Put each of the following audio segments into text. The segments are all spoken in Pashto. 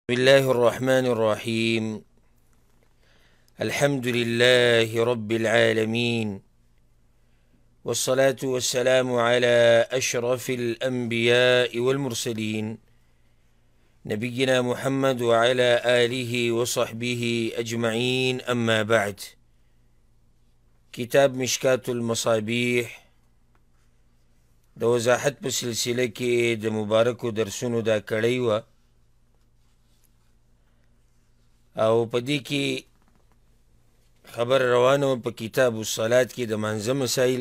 بسم الله الرحمن الرحيم. الحمد لله رب العالمين، والصلاة والسلام على أشرف الأنبياء والمرسلين نبينا محمد وعلى آله وصحبه أجمعين. أما بعد، كتاب مشكات المصابيح د وضاحت په سلسله کې د مبارکو درسونو دا کړی وه، او په دې کې خبر روانه په کتاب الصلاة کې د مانځه مسایل،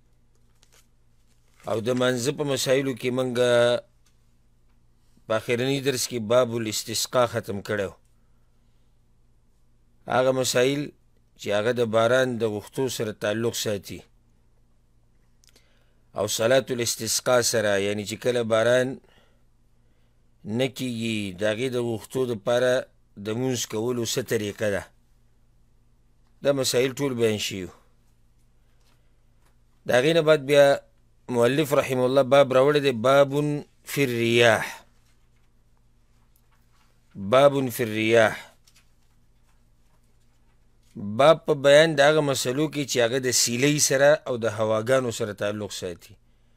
او د مانځه په مسایلو کې منګه په اخرني درس کې باب الاستسقا ختم کړی. هغه مسایل چې هغه د باران د غوښتو سره تعلق ساتي او صلاة الاستسقا سره، یعنی چې کله باران نه کېږي د هغې د غوښتو دپاره د مونځ کولو څه طریقه ده، دا مسایل ټول بیان شوي. د هغې نه بعد بیا مؤلف رحمه الله باب راوړی دی، باب فی الریاح. باب فی الریاح، باب په بیان د هغه مسلو کې چې هغه د سیلۍ سره او د هواګانو سره تعلق ساتي.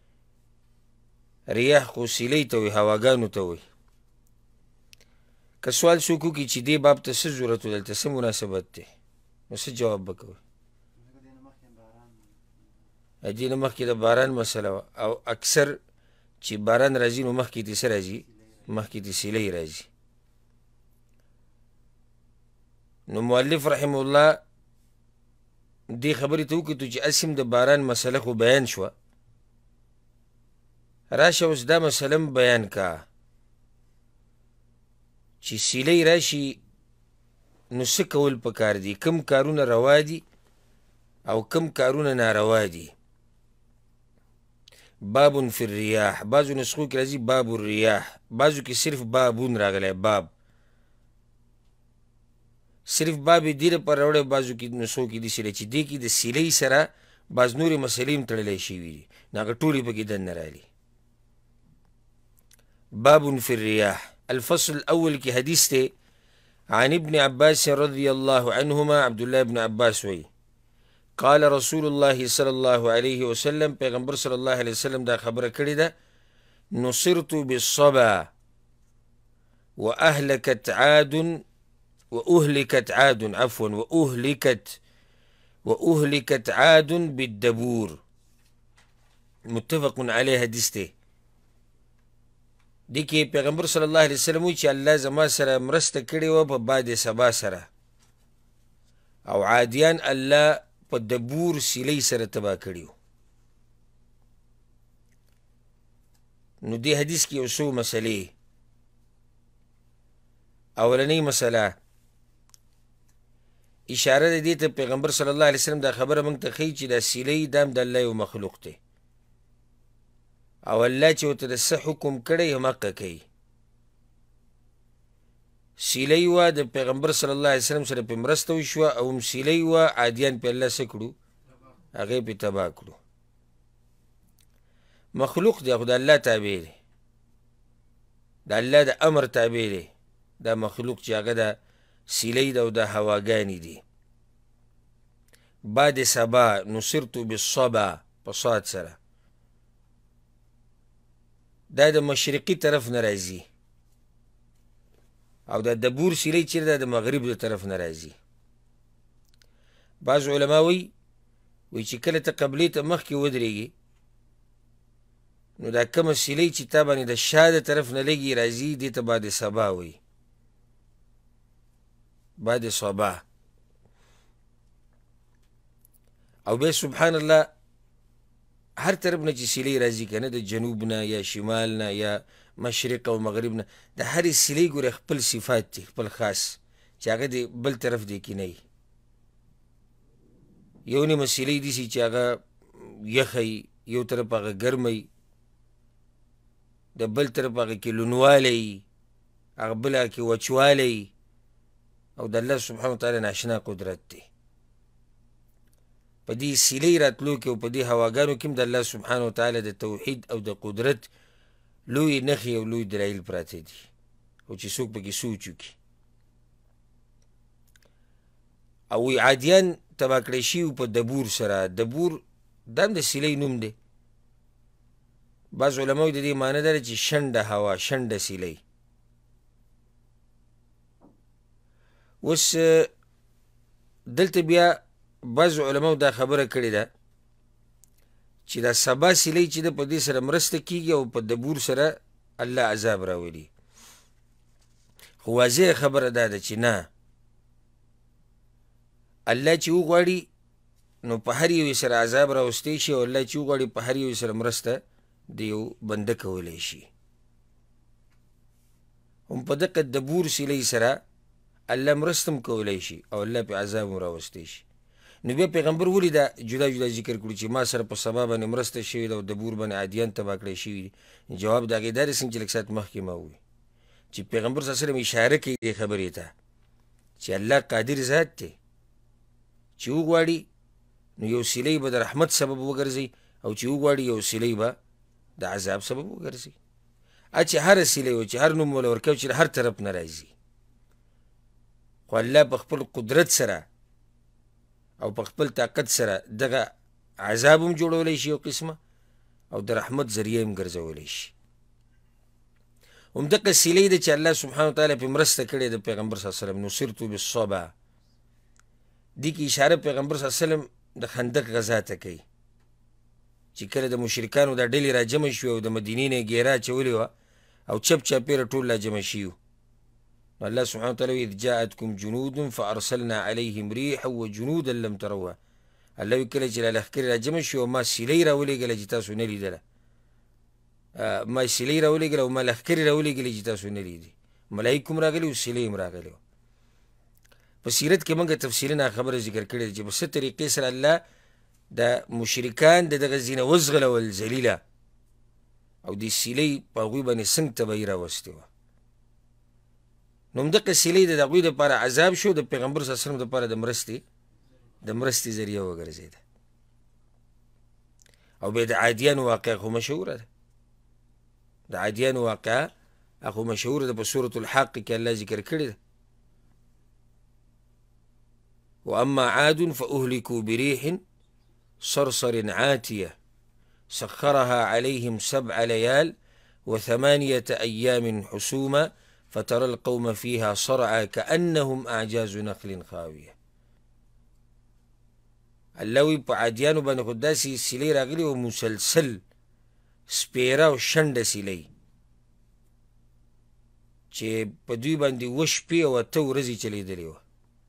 ریاح خو سیلۍ ته وایي، هواګانو ته وایي. که سوال څوک وکړي چې دې باب ته څه ضرورت و، دلته څه مناسبت دی، نو څه جواب به کوئ؟ دې نه مخکې د باران مسله وه، او اکثر چې باران راځي نو مخکې دې څه راځي؟ مخکې دې سیلۍ راځي. نو مؤلف رحمه الله دې خبرې ته وکتو چې اسیم د باران مسله خو بیان شوه، راشه اوس دا مسله بیان کا چې سیلۍ راشي نو څه کول پکار دي، کم کارونه روا دي او کم کارونه ناروا دي. باب فی الریاح، بعضو نسخو کې راځي باب الریاح، بعضو کې صرف بابون راغلی، باب صرف باب دې لپاره راوړی، بعضو کې نسخو کې داسې دی چې دې کې د سیلۍ سره بعض نورې مسلې هم تړلی شوي دي، نو هغه ټولې پکې دننه رالي. باب فی الریاح. الفصل الأول کی حدیث تے عن ابن عباس رضی اللہ عنہما، عبداللہ ابن عباس وی قال رسول اللہ صلی اللہ علیہ وسلم، پیغمبر صلی اللہ علیہ وسلم دا خبر کردی دا، نصرت بالصبا وأهلكت عاد وأهلكت عاد عفوا وأهلكت عاد بالدبور. متفق علیہ حدیث تے. دی کې پیغمبر صلی الله علیه وسلم وی چې الله زما سره مرسته کړې وه په باد سبا سره، او عادیان الله په دبور سیلۍ سره تباه کړي وو. نو دې حدیث کې یو څو مسلې. اولنۍ مسله اشاره ده دې ته پیغمبر صلی الله علیه وسلم دا خبره موږ ته ښیي چې دا سیلۍ دا هم د الله یو مخلوق دی، او الله چې ورته د څه حکم کړی هم حقه کوي. سیلۍ وه د پیغمبر صلی الله علیه وسلم سره پرې مرسته وشوه، او هم سیلۍ وه عادیان پرې الله څه کړو؟ هغې پرې تباه کړو. مخلوق دی خو د الله تابع دی، د الله د امر تابع دی دا مخلوق چې هغه د سیلۍ ده او د هواګانې دي. باد سبا، نصرت بالصبا په صاد سره، دا د مشرقي طرف نه راځي، او دا دبور سیلۍ چې دا د مغرب د طرف نه راځي. بعض علما وی چې کله ته قبلې ته مخکې ودرېږي نو دا کومه سیلۍ چې تا باندې د شا د طرف نه لږې راځي دې ته باد صبا وی، باد صبا. او بیا سبحان الله هر طرف نه چې سیلۍ راځي که نه، د جنوب نه یا شمال نه یا مشرق او مغرب نه، د هرې سیلۍ ګورې خپل صفات دي، خپل خاص، چې هغه د بل طرف دی کې نه وي. یو نیمه سیلۍ داسې چې هغه یخی، یو طرف هغه ګرمی، د بل طرف هغه کې لونوالی، هغه بل هغه کې وچوالی، او د الله سبحانه وتعالی ناشنا قدرت دی. په دې سیلۍ راتلو کې او په دې هواګانو کې هم د الله سبحانه وتعالی د توحید او د قدرت لوی نښې او لوی دلایل پراته دي. او چې څوک پکې سوچ وکړي. او وی عادیان تباه کړی شوي په دبور سره. دبور دا هم د سیلۍ نوم دی. بعض علماو د دې معنی دا ده چې شنډه هوا، شنډه سیلۍ. اوس دلته بیا بعض علماو دا خبره کړې ده چې دا سبا سیلۍ چې ده په دې سره مرسته کېږي او په دبور سره الله عذاب راولي. خو واضح خبره دا ده چې نه، الله چې وغواړي نو په هر یو سره عذاب راوستی شي، او الله چې وغواړي په هر یو سره مرسته د یو بنده کولی شي. هم په دقه دبور سیلۍ سره الله مرسته هم کولی شي او الله په عذاب هم راوستی شي. نو بیا پیغمبر ولې دا جدا جدا ذکر کړو چې ما سره په سبا باندې مرسته شوې ده او دبور باندې عادیان تباه کړی شوي دي؟ جواب د هغې دا دی څنګه چې لږ ساعت مخکې ما وویل چې پیغمبر صلی الله علیه وسلم اشاره کوي دې خبرې ته چې الله قادر ذات دی چې وغواړي نو یو سیلۍ به د رحمت سبب وګرځي، او چې وغواړي یو سیلۍ به د عذاب سبب وګرځي. چې هر سیلۍ و چې هر نوم وله ورکوي چې هر طرف نه راځي، خو الله په خپل قدرت سره او په خپل طاقت سره دغه عذاب هم جوړولی شي یو قسمه، او د رحمت ذریعه هم ګرځولی شي. همدغه سیلۍ ده چې الله سبحانه وتعالی پې مرسته کړې د پیغمبر صلی الله علیه وسلم. نصرت بالصبا دې کې اشاره پیغمبر صلی الله علیه وسلم د خندق غزا ته کوي چې کله د مشرکانو دا ډلې را جمع شوې او د مدینې نه یې ګیره اچولې وه او چپ چاپېره ټول را جمع شوي وو. نو الله سبحانه وتعالی اذ جاءتکم جنود فارسلنا علیهم ریحا وجنودا لم تروها. الله وی کله چې لښکرې را جمع شي او ما سیلۍ راولېږله چې تاسو نه لیدله، ما سیلۍ راولېږله او ما لښکرې راولېږلې چې تاسو نه لیدې. ملایک هم راغلي او سیلۍ هم راغلې وه. په سیرت کې موږ تفصیلا خبره ذکر کړې ده چې په څه طریقې سره الله د مشرکان د دغه ځینه وزغلول ذلیله او د سیلۍ په هغوی باندې څنګه تباهي راوستې وه. نو همدغه سیلۍ د هغوی دپاره عذاب شو، د پیغمبر صلی الله علیه وسلم دپاره د مرستې ذریعه وګرځېده. او بیا د عادیانو واقعه خو مشهوره ده. د عادیانو واقعه خو مشهوره ده، په سورة الحق کې الله ذکر کړې ده. واما عاد فاهلكوا بريح صرصر عاتيه سخرها عليهم 7 ليال و8 أيام حسوما فترى القوم فيها صرعى كأنهم أعجاز نخل خاوية. الله وی په عادیانو باندې خو داسې سیلۍ راغلي و مسلسل سپیره او شنډه سیلۍ چې په دوی باندې 7 شپې او 8 ورځې چلیدلې وه،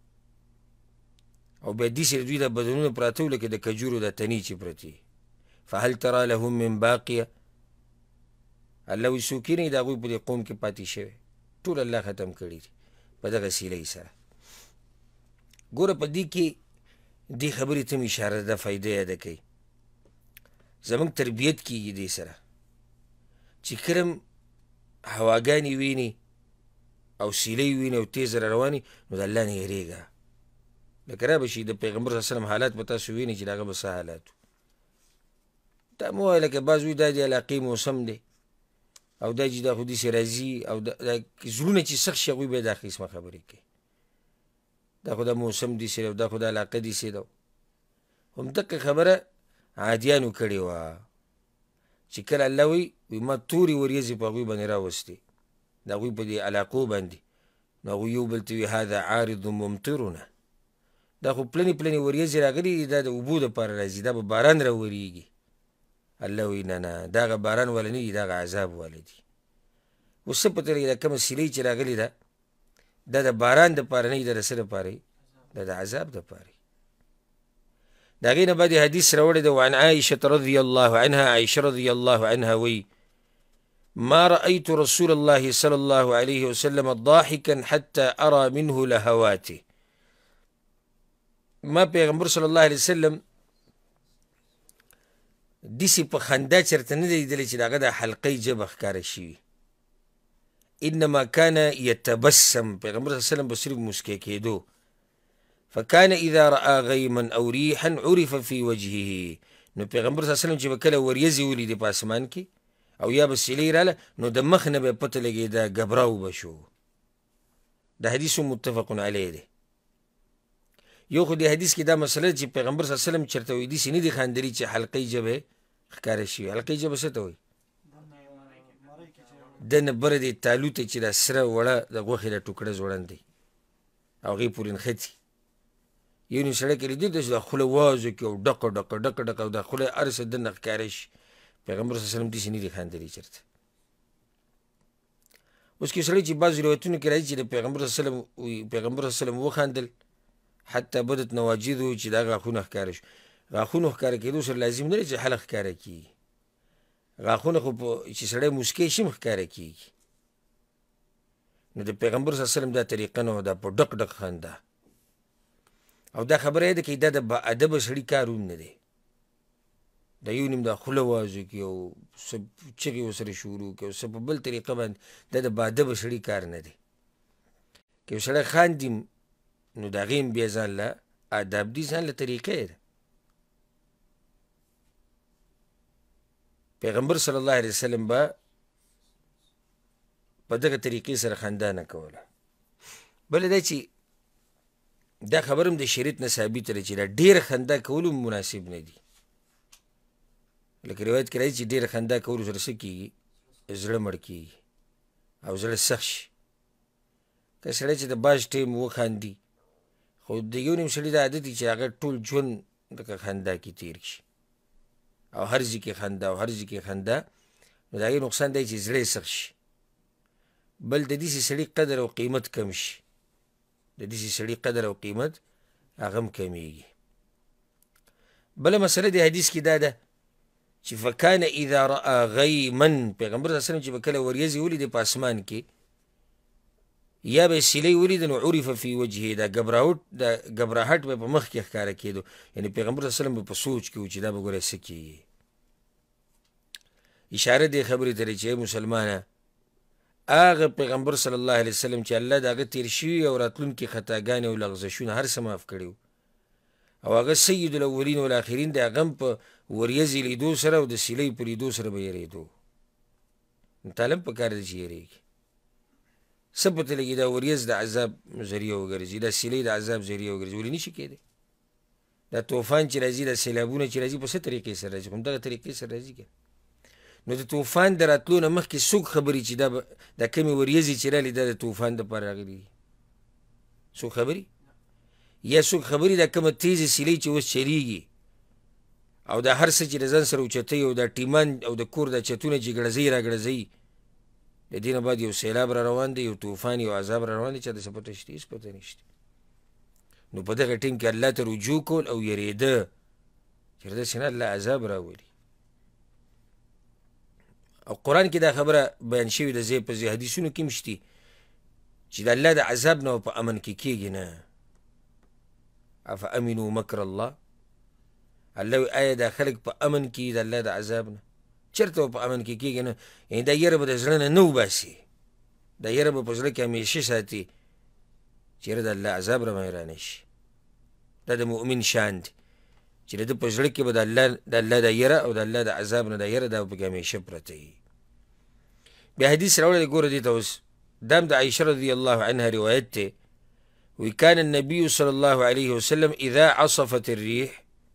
او بیا داسې دوی د بدنونه پراته وو لکه د کجورو د تنې چې پرتې. فهل ترى لهم من باقیه. الله وی څوک یې نه د هغوی په دې قوم کې پاتې شوی، ټول الله ختم کړي دي په دغه سیلۍ سره. ګوره په دې کې دې خبرې ته مې اشاره ده، فایده یاده کوي. زموږ تربیت کېږي دې سره چې کله هواګانې ویني او سیلۍ ویني او تیز را روانې نو د الله نه یېرېږه. لکه را به شي د پیغمبر صلی الله علیه وسلم حالات به تاسو وینئ چې د هغه به څه حالات وو. دا مه وایه لکه بعض وایي دا د علاقې موسم دی او دا چې دا خو داسې راځي او دا زړونه چې سخت شي هغوی بیا دا قسمه خبرې کوي. دا خو دا موسم داسې دی او دا خو دا علاقه داسې ده. همدغه خبره عادیانو کړې وه چې کله الله وی ما تورې وریځې په هغوی باندې راوستې د هغوی په دې علاقو باندې، نو هغوی یو بل ته وي هذا عارض ممطرنا. دا خو پلنې پلنې وریځې راغلي دي، دا د اوبو دپاره راځي، دا به باران راورېږي. الله وی نه نه، دا هغه باران والا نه دي، دا هغه عذاب والا دي. اوس څه پته لګي دا کومه سیلۍ چې راغلې ده دا د باران دپاره نه وي، دا د څه دپاره وي؟ دا د عذاب دپاره وي. د هغې نه بعد یې حدیث راوړی ده. وعن عائشة رضی الله عنها، عائشه رضی الله عنها وی ما رأيت رسول الله صلى الله عليه وسلم ضاحكا حتى أرى منه لهواته. ما پیغمبر صلی الله علیه وسلم داسې په خندا چېرته نه دی لیدلی چې د هغه د حلقۍ ژبه ښکاره شوي. انما كان يتبسم، پیغمبر صلی الله علیه وسلم به صرف مسکی کېدو. فكان اذا رأى غیما او ریحا عرف في وجهه. نو پیغمبر صلی الله علیه وسلم چې به کله وریځې ولیدې په اسمان کې او یا به سیلۍ راله نو د مخ نه به یې پته لګېده ګبراو به شو. د حدیث متفق علیه دی. یو خو د حدیث کې دا مسله چې پیغمبر صلی الله علیه وسلم چېرته وایي داسې نه دي خندلي چې حلقۍ ژبه یې ښکاره شي. حلقۍ ژبه څه ته وایي؟ دنه بره دی تالو ته چې دا سره وړه د غوښې د ټوکړه ځوړند دی او هغې پورې نښتي. یو نیم سړی کې لیدل چې دا خوله وازو کړي او ډکه ډکه ډکه ډکه او دا خوله هر څه دننه ښکاره شي. پیغمبر صلی الله علیه وسلم داسې نه دي خندلي چېرته. اوس کې سړی چې بعض روایتونو کې راځي چې د پیغمبر صلی الله علیه وسلم پیغمبر صلی الله علیه وسلم وخندل حتی بدت نواجدو چې دا غاښونه ښکاره شو. غاښونو ښکاره کېدو سره لازم نه دی چې حلق ښکاره کېږي. غاښونه خو چې سړی موسکی شي هم ښکاره کېږي. نو د پیغمبر صلی الله علیه وسلم دا طریقه نه وه، دا په ډک ډک خندا. او دا خبره یې ده که دا د باادبه سړي کار هم نه دی. دا یو نیم دا خوله وازو کړي او څه چغې ورسره شروع کړي او څه په بل طریقه باندې، دا د باادبه سړي کار نه دی. که یو سړی خاندي نو د هغې هم بیا ځان له آداب دي، ځان له طریقې ده. پیغمبر صلی الله علیه وسلم به په دغه طریقې سره خندا نه کوله. بله دا چې دا خبر هم د شریعت نه ثابته ده چې دا ډېره خندا کولو مناسب نه دي. لکه روایت کې راځي چې ډېره خندا کولو سره څه کېږي؟ زړه مړ کېږي او زړه سخت شي. که سړی چې د باز ټیم وخاندي خو د یو نیم سړي دا عادت دی چې هغه ټول ژوند لکه خندا کې تېر شي او هر ځای کې خندا او هر ځای کې خندا، نو د هغې نقصان دی چې زړه یې سخت شي. بل د داسې سړي قدر او قیمت کم شي. د داسې سړي قدر او قیمت هغه هم کمیږي. بله مسله د حدیث کې دا ده چې فکان اذا رأى غیما، پیغمبر صلی الله علیه وسلم چې به کله وریځې ولیدې په اسمان کې یا به یې سیلۍ ولیده نو عرف فی وجهه، دا ګبراهټ به په مخ کې ښکاره کېدو. یعنې پیغمبر صلی الله علیه وسلم به په سوچ کې و چې دا به ګوره څه کېږي. اشاره دې خبرې ته دی چې ای مسلمانه، هغه پیغمبر صلی الله علیه وسلم چې الله د هغه تېر شوي او راتلونکي خطاګانې او لغزشونه هر څه معاف کړي او هغه سید الاولین والآخرین د هغه هم په وریځې لیدو سره او د سیلۍ په لیدو سره به یېرېدو. نو تعالی هم پکار دی چې یېرېږي. څه پته لګي دا وریځ د عذاب ذریعه وګرځي، دا سیلۍ د عذاب ذریعه وګرځي، ولې نشي کېدی؟ دا طوفان چې راځي، دا سیلابونه چې راځي په څه طریقې سره راځي؟ همدغه طریقې سره راځي که. نو د طوفان د راتلو نه مخکې څوک خبري چې دا کمې وریځې چې رالي دا د طوفان دپاره راغلي دي؟ څوک خبري؟ یا څوک خبري دا کومه تیزې سیلۍ چې اوس چلیږي او دا هر څه چې د ځان سره اوچتوي او دا ټیمان او د کور دا چتونه چې ګړزوي را ګړزوي، د دې نه بعد یو سیلاب را روان دی، یو طوفان، یو عذاب را روان دی، چا ته څه پته شته؟ هېڅ پته نشته. نو په دغه ټیم کې الله ته رجوع کول او یېرېده چې داسې نه الله عذاب راولي. او قرآن کې دا خبره بیان شوې ده ځای په ځای، حدیثونو کې هم شتي چې د الله د عذاب نه په امن کې کېږي نه. افامنوا مکر الله، الله وایي آیا دا خلک په امن کې د الله د عذاب نه؟ چېرته به په امن کې کېږي نه. یعنې دا یره به د زړه نه وباسي، دا یره به په زړه کې همیشه ساتي چې یره د الله عذاب راباندې رانه شي. دا د مؤمن شان دی چې د ده په زړه کې به د الله د یره او د الله د عذاب نه د یره دا به پکې همیشه پرته وي. بیا حدیث راوړی ګوره دې ته اوس، دا هم د عایشه رضی الله عنها روایت دی. وی کان النبي صلی الله علیه وسلم اذا عصفت الریح،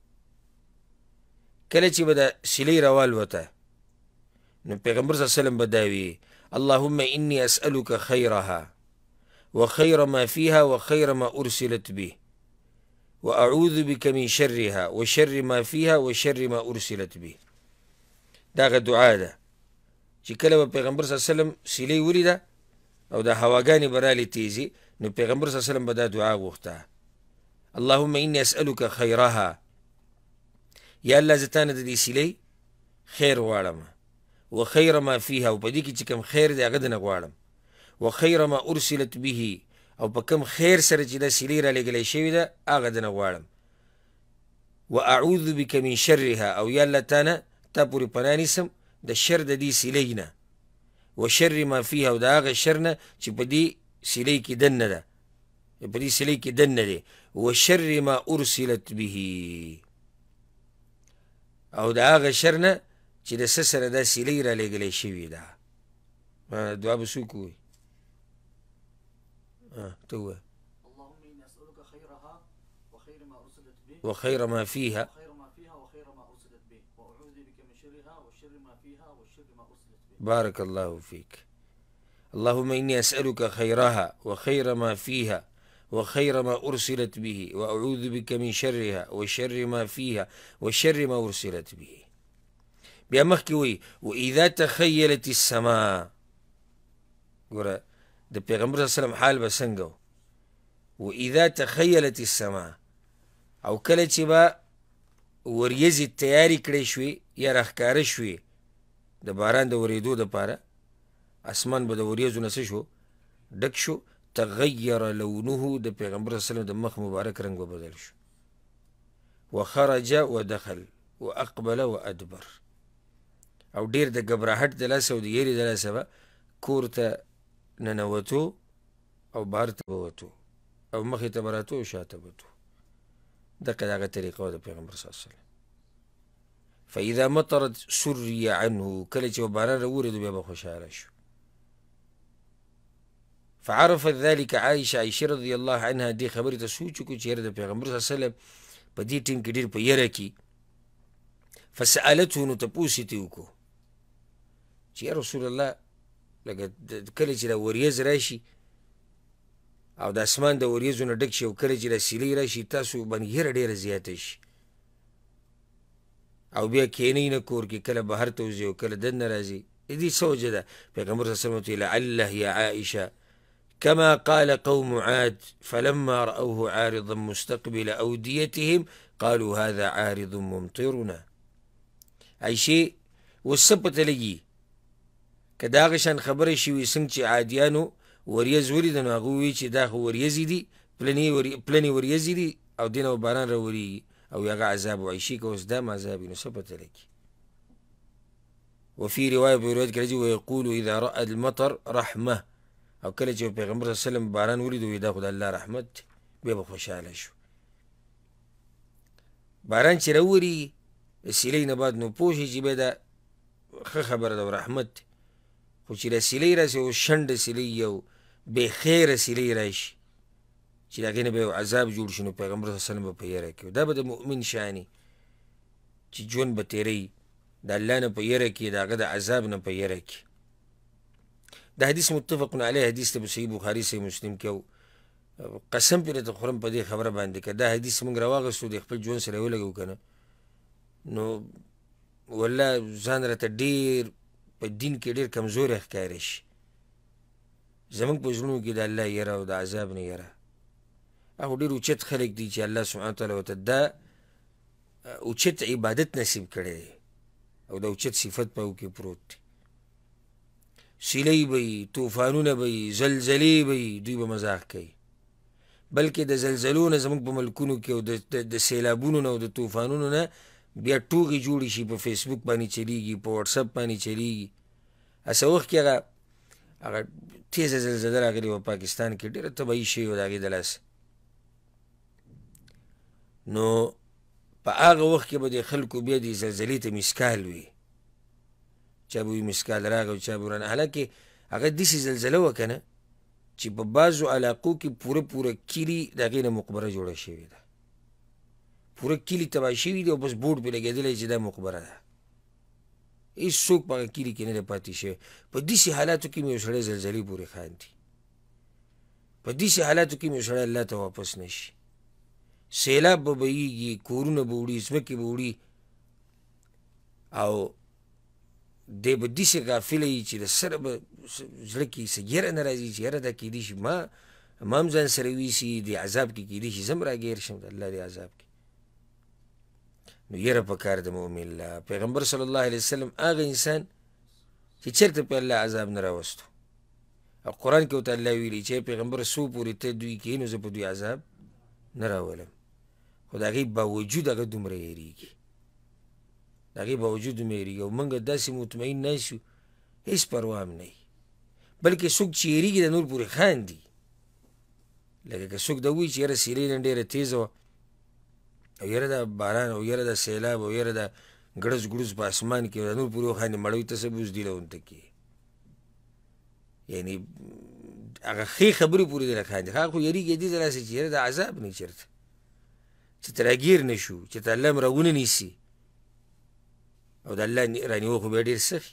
کله چې به د سیلۍ راوالوته نو پیغمبر صلی الله علیه وسلم به دا وي اللهم انی اسألک خیرها وخیر ما فیها وخیر ما ارسلت به واعوذ بک من شرها وشر ما فیها وشر ما ارسلت به. دا هغه دعا ده چې کله به پیغمبر صلی الله علیه وسلم سیلۍ ولیده او د هواګانې به رالې تیزې نو پیغمبر صلی الله علیه وسلم به دا دعا غوښته اللهم انی اسألک خیرها، یا الله زه تا نه د دې سیلۍ خیر غواړم، و خیر ما فیها، او په دې کې چې کوم خیر دی هغه دنه غواړم، و خیر ما ارسلت به، او په کوم خیر سره چې دا سیلۍ را لېږلی شوې ده هغه دنه غواړم، و اعوذ بک من شرها، او یا الله تا نه تا پورې پناه نیسم د شر د دې سیلۍ نه، و شر ما فیها، او د هغه شر نه چې په دې سیلۍ کې دننه ده، په دې سیلۍ کې دننه دی، و شر ما ارسلت به، او د هغه شر نه چې د څه سره دا سیلۍ را لېږلی شوې ده. دعا به څوک ووایي؟ ته ووایه. اللهم إني أسألك خيرها وخير ما أرسلت به وخير ما فيها وخير ما فيها وخير ما أرسلت به وأعوذ بك من شرها وشر ما فيها وشر ما أرسلت به. بارك الله فيك. اللهم إني أسألك خيرها وخير ما فيها وخير ما أرسلت به وأعوذ بك من شرها وشر ما فيها وشر ما أرسلت به. بیا مخکې وایي وإذا تخيلت السماء. ګوره د پیغمبر صلی الله علیه وسلم حال به څنګه و؟ وإذا تخيلت السماء، او کله چې به وریځې تیارې کړې شوې یا راښکاره شوې د باران د ورېدو دپاره، اسمان به د وریځو نه څه شو؟ ډک شو. تغیر لونه، د پیغمبر صلی الله علیه وسلم د مخ مبارک رنګ به بدل شو. وخرج ودخل واقبل وادبر، او ډیر د ګبراهټ د لاسه او د یېرې د لاسه به کور ته ننوتو او بهر ته به وتو، او مخې ته به راتو او شاته به وتو. دقه د هغه طریقه وه د پیغمبر صلی الله علیه وسلم. فاذا مطرت سري عنه، کله چې باران راورېدو بیا به خوشحاله شو. فعرفت ذلك عائشه، عائشه رضی الله عنها دې خبرې ته سوچ وکړو چې یاره د پیغمبر صلی الله علیه وسلم په دې ټیم کې ډېر په یره کې. فسألته، نو تپوس یې ترې وکړو چې یا رسول الله لکه کله چې دا وریځ راشي او د اسمان د وریځو نه ډک شي او کله چې دا سیلۍ راشي تاسو باندې یره ډېره زیاته شي او بیا کښېنئ نه کور کې، کله بهر ته وځئ او کله دننه راځئ. د دې څه وجه ده؟ پیغمبر صلی الله علیه وسلم لعله یا عائشه كما قال قوم عاد فلما رأوه عارضا مستقبل أوديتهم قالوا هذا عارض ممطرنا. عائشې اوس څه پته لګي که د هغه شان خبره شوي څنګه چې عادیانو وریځ ولیده نو هغوی وایي چې دا خو وریځې دي، پلنې وریځې دي او دې نه به باران راورېږي او هغه عذاب و. عایشې که اوس دا هم عذاب وي نو څه پته لګي. وفي روايه په روایت کې راځي ويقول اذا رأى المطر رحمه، او کله چې پیغمبر صلی الله علیه وسلم باران ولید وایي دا خو د الله رحمت دی، بیا به خوشحاله شو. باران چې راورېږي د سیلۍ نه بعد نو پوه شي چې بیا دا ښه خبره ده او رحمت دی. خو چې دا سیلۍ راشي او شنډه سیلۍ او بې خیره سیلۍ راشي چې د هغې نه به یو عذاب جوړ شي نو پیغمبر صلی الله علیه وسلم به په یره کې. دا به د مؤمن شانې چې ژوند به تېروي د الله نه په یره کې، د هغه د عذاب نه په یره کې. دا حدیث متفق علیه حدیث ته په صحیح بخاري صحیح مسلم کې او قسم پې درته خورم په دې خبره باندې که دا حدیث موږ راواغېستو د خپل ژوند سره یې ولګوو که نه نو والله ځان راته ډېر په دین کې ډېر کمزوری ښکاري شي. زموږ په زړونو کې د الله یره او د عذاب نه یره. هغه ډېر اوچت خلک دي چې الله سبحانه وتعالی ورته دا اوچت عبادت نصیب کړی دی او د اوچت صفت په هغو کې پروت دی. سیلۍ به وي، طوفانونه به وي، زلزلې به وي، دوی به مزاح کوي. بلکې د زلزلو نه زموږ په ملکونو کې او د سیلابونو نه او د طوفانونو نه بیا ټوغې جوړې شي، په فیسبوک باندې چلیږي، په واټساپ باندې چلیږي. هسه وخت کې هغه تیزه زلزله راغلې وه پاکستان کې، ډېره تباهي شوې وه د هغې د لاسه. نو په هغه وخت کې به د خلکو بیا دې زلزلې ته مسکال وي، چا به وي مسکال راغی او چا به ورانه. حالانکې هغه داسې زلزله وه که نه چې په بعضو علاقو کې پوره کلي د هغې نه مقبره جوړه شوې ده، پوره کلي تباه شوي دي او بس بورډ پرې لګېدلی چې دا مقبره ده. هېڅوک په هغه کلي کې نه دی پاتې شوی. په داسې حالاتو کې مې یو سړی زلزلې پورې خاندي، په داسې حالاتو کې مې یو سړی الله ته واپس نه شي. سیلاب به بهیږي، کورونه به وړي، ځمکې به وړي او دی به داسې غافله وي چې د سره به زړه کې څه ګیره نه راځي چې یاره دا کیدای شي ما هم ځان سره ویسي د عذاب کې کیدای شي زه هم راګیر شم د الله د عذاب کې. نو یره پکار د مؤمن الله. پیغمبر صلی الله علیه وسلم هغه انسان چې چېرته په الله عذاب نه راوستو او قرآن کې ورته الله ویلي چې پیغمبر څو پورې ته دوی کې نو زه په دوی عذاب نه راولم. خو د هغې باوجود هغه دومره یېرېږي، د هغې باوجود دومره یېرېږي او موږ داسې مطمئن ناست یو هېڅ پروا هم نه وي. بلکې څوک چې یېرېږي د نور پورې خاندي. لکه که څوک دا وایي چې یاره سیلۍ نن ډېره تیزه وه او یاره دا باران او یاره دا سیلاب او یاره دا ګړز ګړز په اسمان کې د نور پورې وخاندې مړوي ته څه بوز دی لونته کې یعنې هغه ښې خبرې پورې دی راخاندي هغه خو یېرېږي دې ته راسې چې یاره د عذاب نه چېرته چې ته راګیر نه شو چې ته الله م راونه نیسي او د الله رانیول خو بیا ډېر سخي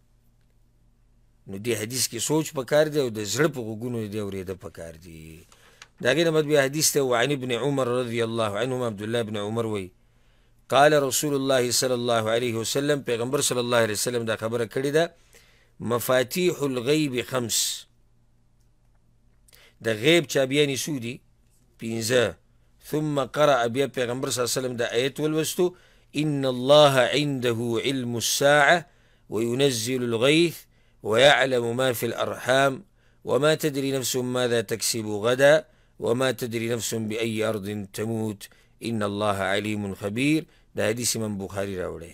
نو دې حدیث کې سوچ پکار دی او د زړه په غوږونو دې اورېده پکار دي د هغې نه بعد بیا حدیث ته وعن ابن عمر رضی الله عنهما عبدالله بن عمر وایي قال رسول الله صلی الله علیه وسلم پیغمبر صلی الله علیه وسلم دا خبره کړې ده مفاتیح الغیب خمس د غیب چابیانې څو دي پنځه ثم قرأ بیا پیغمبر صلی الله علیه وسلم دا آیت ولوستو ان الله عنده علم الساعة وينزل الغيث ويعلم ما في الأرحام وما تدري نفس ماذا تكسب غدا وما تدري نفس بأي أرض تموت ان الله عليم خبير دا حدیث امام بخاری راوړی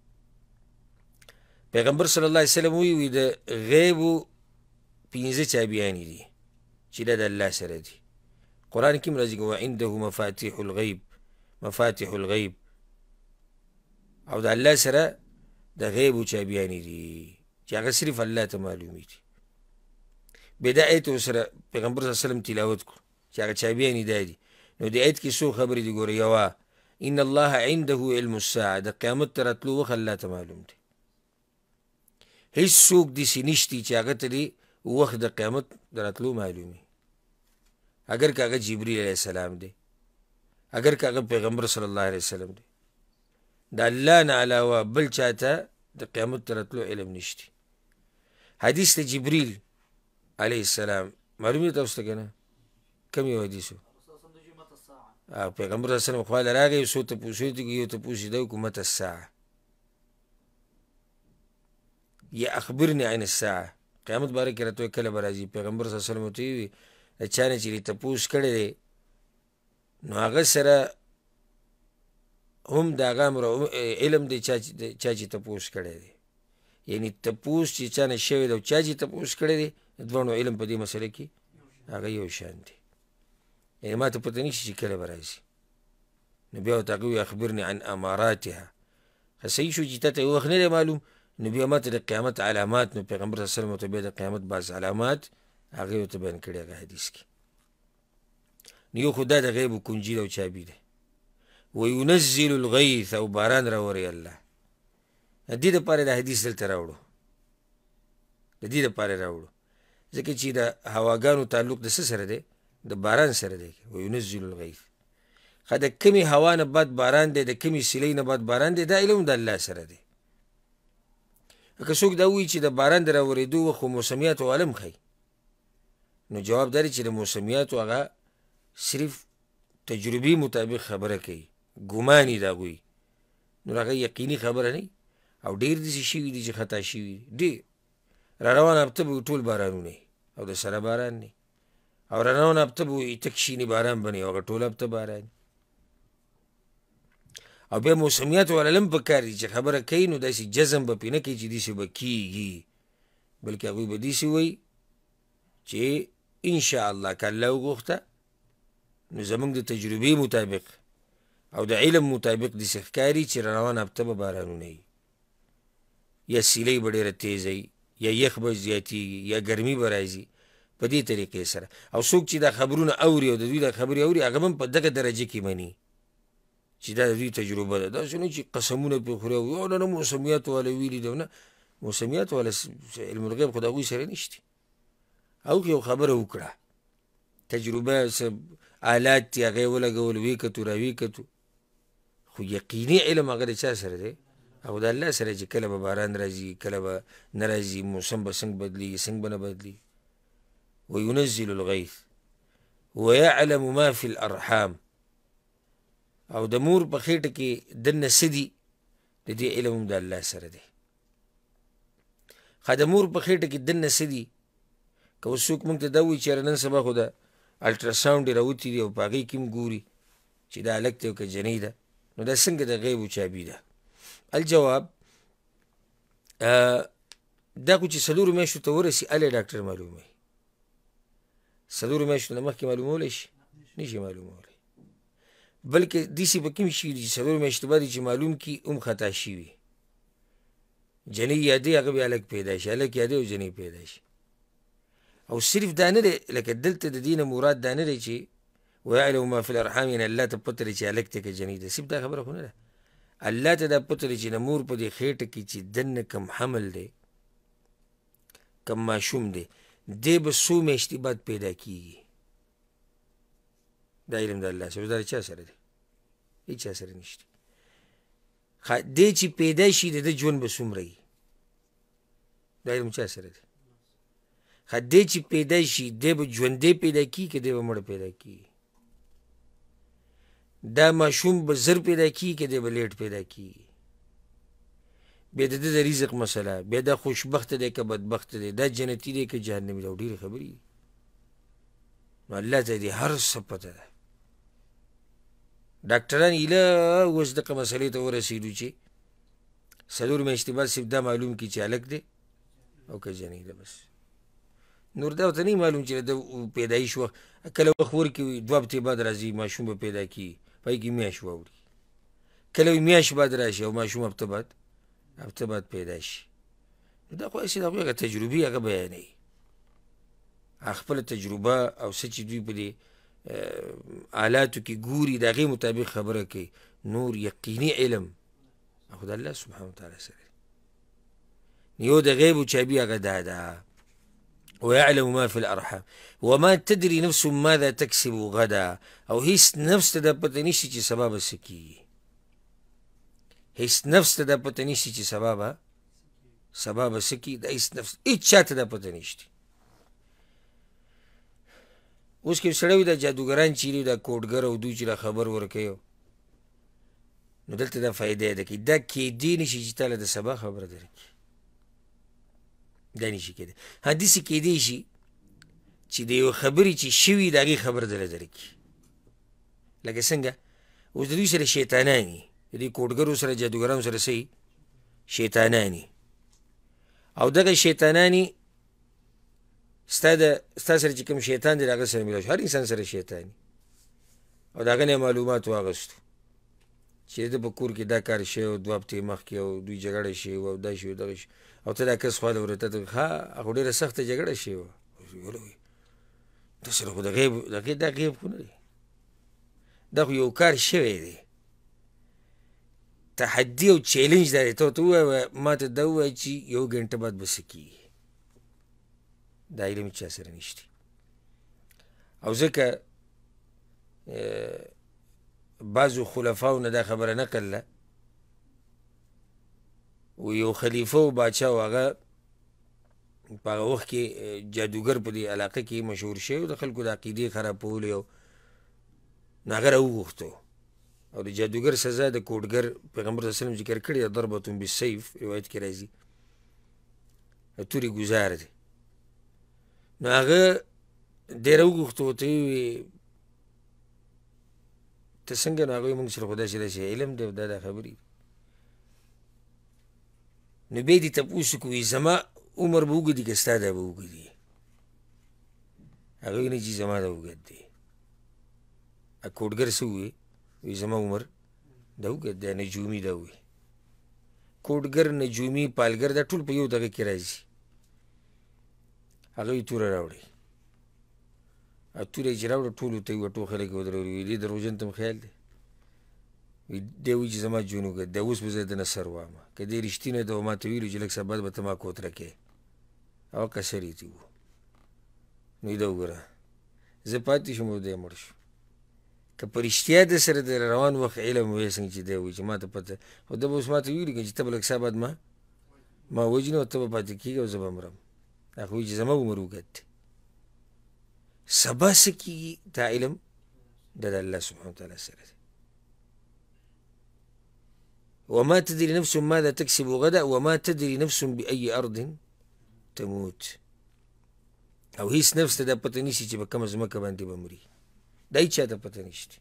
پیغمبر صلی الله علیه وسلم وی د غیبو پنځه چابیانې دي چې دا د الله سره دي قرآن کې هم راځي وعنده مفاتيح الغیب مفاتيح الغیب او د الله سره د غیبو چابیانې دي چې هغه صرف الله ته معلومې دي بیا دا ایت ورسره پیغمبر صلی الله علیه وسلم تلاوت کړو چې هغه چابیانې دا دي نو د ایت کې څو خبرې دي ګوره یوه ان الله عنده علم الساعة د قیامت ته راتلو وخت الله ته معلوم دی هیڅ څوک داسې نشتی چې هغه ته د وخت د قیامت د راتلو معلومي اگر که هغه جبریل علیه السلام دی اگر که هغه پیغمبر صلی الله علیه وسلم دی د الله نه علاوه بل چاته د قیامت ته راتلو علم نشتی حدیث د جبریل علیه السلام معلوم دی تاسو ته که نه کوم یو حدیث و پیغمبر صلی الله علیه وسلم خواله راغی یو څو تپوسونه دي یو تپوس یې دا متى الساعة یا اخبرني عن الساعة قیامت باره کې راته کله به راځي پیغمبر صلی الله علیه وسلم ورته وویل د چا نه چې دې تپوس کړی دی نو هغه سره هم د هغه علم دی چا چې تپوس کړی دی یعنې تپوس چې چا نه شوی دی او چا چې تپوس کړی دی د دواړو علم په دې مسله کې هغه یو شان دی یعنې ما ته پته نشي چې کله به راځي نو بیا ورته هغه وویل اخبرني عن اماراتها که صحیح شو چې تا ته یو وخت نه دی معلوم نو بیا ما ته د قیامت علامات نو پیغمبر صلی الله علیه وسلم ورته بیا د قیامت بعض علامات هغې ورته بیان کړي هغه حدیث کې نو یو خو دا د غیبو کنجي ده او چابي ده وینزل الغیث او باران راوري الله د دې دپاره دا حدیث دلته راوړو د دې دپاره راوړو ځکه چې د هواګانو تعلق د څه سره دی د باران سره دی وینزل الغیث خو د کمې هوا نه بعد باران دی د کمې سیلۍ نه بعد باران دی دا علم د الله سره دی که څوک دا ووایي چې د باران د راورېدو وخت خو موسمیاتو عالم ښایي نو جواب دا دی چې د موسمیاتو هغه صرف تجربې مطابق خبره کوي ګماني د هغوی نو هغه یقیني خبره نه او ډېر داسې شوي دي چې خطا شوي دي ډېر را روانه هفته به ټول بارانونه او د سره باران نه او را روانه هفته به تک شینې باران به نه او هغه ټوله هفته باران او بیا موسمیات والا لم پکار دي چې خبره کوي نو داسې جزم به پرې نه کوي چې داسې به کېږي بلکې هغوی به داسې وایي چې انشاءالله که الله وغوښته نو زموږ د تجربې مطابق او د علم مطابق داسې ښکاري چې روانه هفته به بارانونه وي یا سیلۍ به ډېره تیزه وي یا یخ به زیاتېږي یا ګرمي به راځي په دې طریقې سره او څوک چې دا خبرونه اوري او د دوی دا خبرې اوري هغه هم په دغه درجه کې مني چې دا د دوی تجربه ده داسې نه چې قسمونه پرې خوري او نه موسمیات والا ویلي ده نه موسمیات والا علم الغیب خو د هغوی سره نشته او یو خبره وکړه تجربه څه آلات دي هغه یې ولګول ویې کتو راویې کتو خو یقیني علم هغه د چا سره دی او د الله سره چې کله به باران راځي کله به نه راځي موسم به څنګه بدلېږي څنګه به نه بدلېږي وینزل الغیث ویعلم ما فی الارحام او د مور په خېټه کې دننه څه دي د دې علم هم د الله سره دی خو د مور په خېټه کې دننه څه دي که اوس څوک موږ ته دا وایي چې نن سبا خو د الټراساونډ یې راوتي دي او په هغې کې هم ګوري چې دا هلک دی او که جنۍ ده نو دا څنګه د غیب و چابي ده الجواب دا خو چې څلورو میاشتو ته ورسي هله یې ډاکټر معلوموي څلورو میاشتو نه مخکې معلومولی شي نشي معلومولی بلکې داسې په کوم شي دي چې څلور میاشتې بعد چې معلوم کي هم خطا شوي جنۍ یادې هغه بیا هلک پیدا شي هلک یادې او جنۍ پیدا شي او صرف دا نه دی لکه دلته د دې نه مراد دا نه دی چې ویعلم ما فی الارحام یعنې الله ته پته دی چې هلک دی که جنۍ دی صرف دا خبره خو نه ده الله ته دا پته دی چې د مور په دې خېټه کې چې دننه کم حمل دی کم ماشوم دی دی به څو میاشتې بعد پیدا کېږي دا علم د الله سره دا چا سره دی هېڅ چا سره نشته دی چې پیدا شي د ده ژوند به څومره وي دا علم چا سره دی دی چې پیدا شي دی به ژوندی پیدا کېږي که دی به مړه پیدا کېږي دا ماشوم به زر پیدا کېږي که دی به لیټ پیدا کېږي بیا د ده د رزق مسله بیا دا خوشبخته دی که بدبخته دی دا جنتي دی که جهنمي دی او ډېرې خبرې دي نو الله ته دې هر څه پته ده ډاکټران ایله اوس دغه مسلې ته ورسېدو چې څلور میاشتې بعد صرف دا معلوم کړي چې هلک دی او که جنۍ ده بس نور دا ورته نه معلوم چې د پیدایش وخت کله وخت ورکړي دوه هفتې بعد راځي ماشوم به پیدا کېږي پای کې میاشت واوړي کله میاشت بعد راشي او ماشوم هفته بعد پیدا شي نو دا خو هسې د هغوی هغه تجربې هغه بیانوي خپله تجربه او څه چې دوی په دې آلاتو کې ګوري د هغې مطابق خبره کوي نور یقیني علم خو د الله سبحانه وتعالی سره یو د غیبو چابي هغه دا ده ويعلم ما في الارحام وما تدري نفس ماذا تكسب غدا او هیڅ نفس ته دا پته نشي چې سبا به څه کېږي هیڅ نفس ته دا پته نشي چې سبا به څه کېږي دا هیڅ نفس هیڅ چا ته دا پته نشته اوس که سړی وي دا جادوګران چې دا کوډګر او دوی چې را خبر ورکوي نو دلته دا فایده ده که دا کیدی نشي چې تاله د سبا خبره درکړي دا نشي کېدی داسې کیدی شي چې د یو خبرې چې شوي د هغې خبر دله درکړي لکه څنګه اوس د دوی سره شیطانان وي د دې کوډګرو سره جادوګرانو سره څه شیطانان وي او دغه شیطانان ستا سره چې کوم شیطان دی د هغه سره میلاو شو هر انسان سره شیطان او د هغه نه معلومات واغستو چې د په کور کې دا کار شوی او دوه هفتې مخکې او دوی جګړه شوې او دا شوي دغه شي او ته دا کس خواله ورته ته هغه ډېره سخته جګړه شوې وه دا سره خو دا غیب خو نه دی دا خو یو کار شوی دی تحدي او چیلنج دا دی ته ورته ووایه ما ته دا ووایه چې یو ګنټه بعد به څه کېږي دا علم چا سره نشته او ځکه بعضو خلفاو نه دا خبره نقل ده و یو خلیفه و باچا و هغه په هغه وخت کې جادوګر په دې علاقه کې مشهور شوی د خلکو د عقیدې خرابولې او نو هغه راوغوښتو او د جادوګر سزا د کوډګر پیغمبر صلی الله علیه وسلم ذکر کړې ده ضربة بالسیف روایت کې راځي تورې ګزار دی نو هغه دی راوغوښتو ورته یې وویې ته څنګه نو هغه وایي موږ سره خو داسې علم دی او دا خبرې نو بیا دې تپوس وکړو زما عمر به اوږد وي که ستا دا به اوږد وي هغه وایي نه چې زما دا اوږد دی کوډګر څه ووایي وایي زما عمر دا اوږد دی نجومي دا وایي کوډګر نجومي پالګر دا ټول په یو دغه کې راځي هغه وایي توره راوړئ توره یې چې راوړه ټولو ته یې وټو خلک یې ودرولي وایي دې دروغجن ته م خیال دی دی وایي چې زما ژوند اوږد دی اوس به زه د نه سر وامه که دې رښتینی ده او ما ته ویلو چې لږ څه بعد به ته ما کوتره کوې هغه کسر یې ته وو نو یې دا وګوره زه پاتې شوم او دی مړ شو که په رښتیا د سره د روان وخت علم وایي څنګه چې دی وایي چې ما ته پته خو ده به اوس ما ته ویلي که چې ته به لږ څه بعد ما وژنې او ته به پاتې کېږې او زه به مرم هغه وایي چې زما عمر اوږد دی سبا څه کېږي دا علم دا د الله سبحانه وتعالی سره دی وما تدري نفس ماذا تكسب غدا وما تدري نفس بأي أرض تموت او هیڅ نفس ته دا پته نشي چې په کومه ځمکه باندې به مري دا هیڅ چا ته پته نشته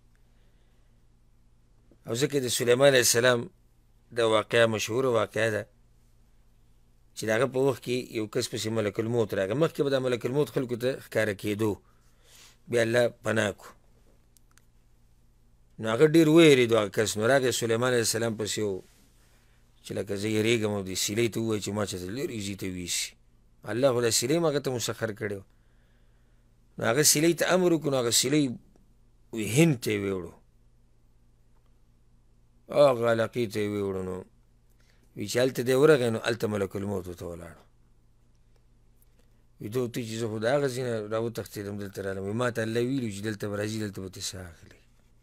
او ځکه د سلیمان علیه السلام دا واقعه مشهوره واقعه ده چې د هغه په وخت کې یو کس پسې ملک الموت راغی مخکې به دا ملک الموت خلکو ته ښکاره کېدو بیا الله پناه کړو نو هغه ډېر ویرېدو هغه کس. نو راغی سلیمان علیه السلام پسې و چې لکه زه یېرېږم او دې سیلۍ ته ووایي چې ما چېرته لرې ځي ته ویسي. الله خو دا سیلۍ هم هغه ته مسخر کړې وه. نو هغه سیلۍ ته امر وکړو. نو هغه سیلۍ هند ته یې ویوړو، هغه علاقې ته یې ویوړو. نو وی چې هلته دی ورغی نو هلته ملک الموت ورته ولاړو. وی ته ورته چې زه خو د هغه ځای نه را وتښتېدم دلته رالم. وی ما ته الله ویلي چې دلته به راځي، دلته به ترې ساه اخلي.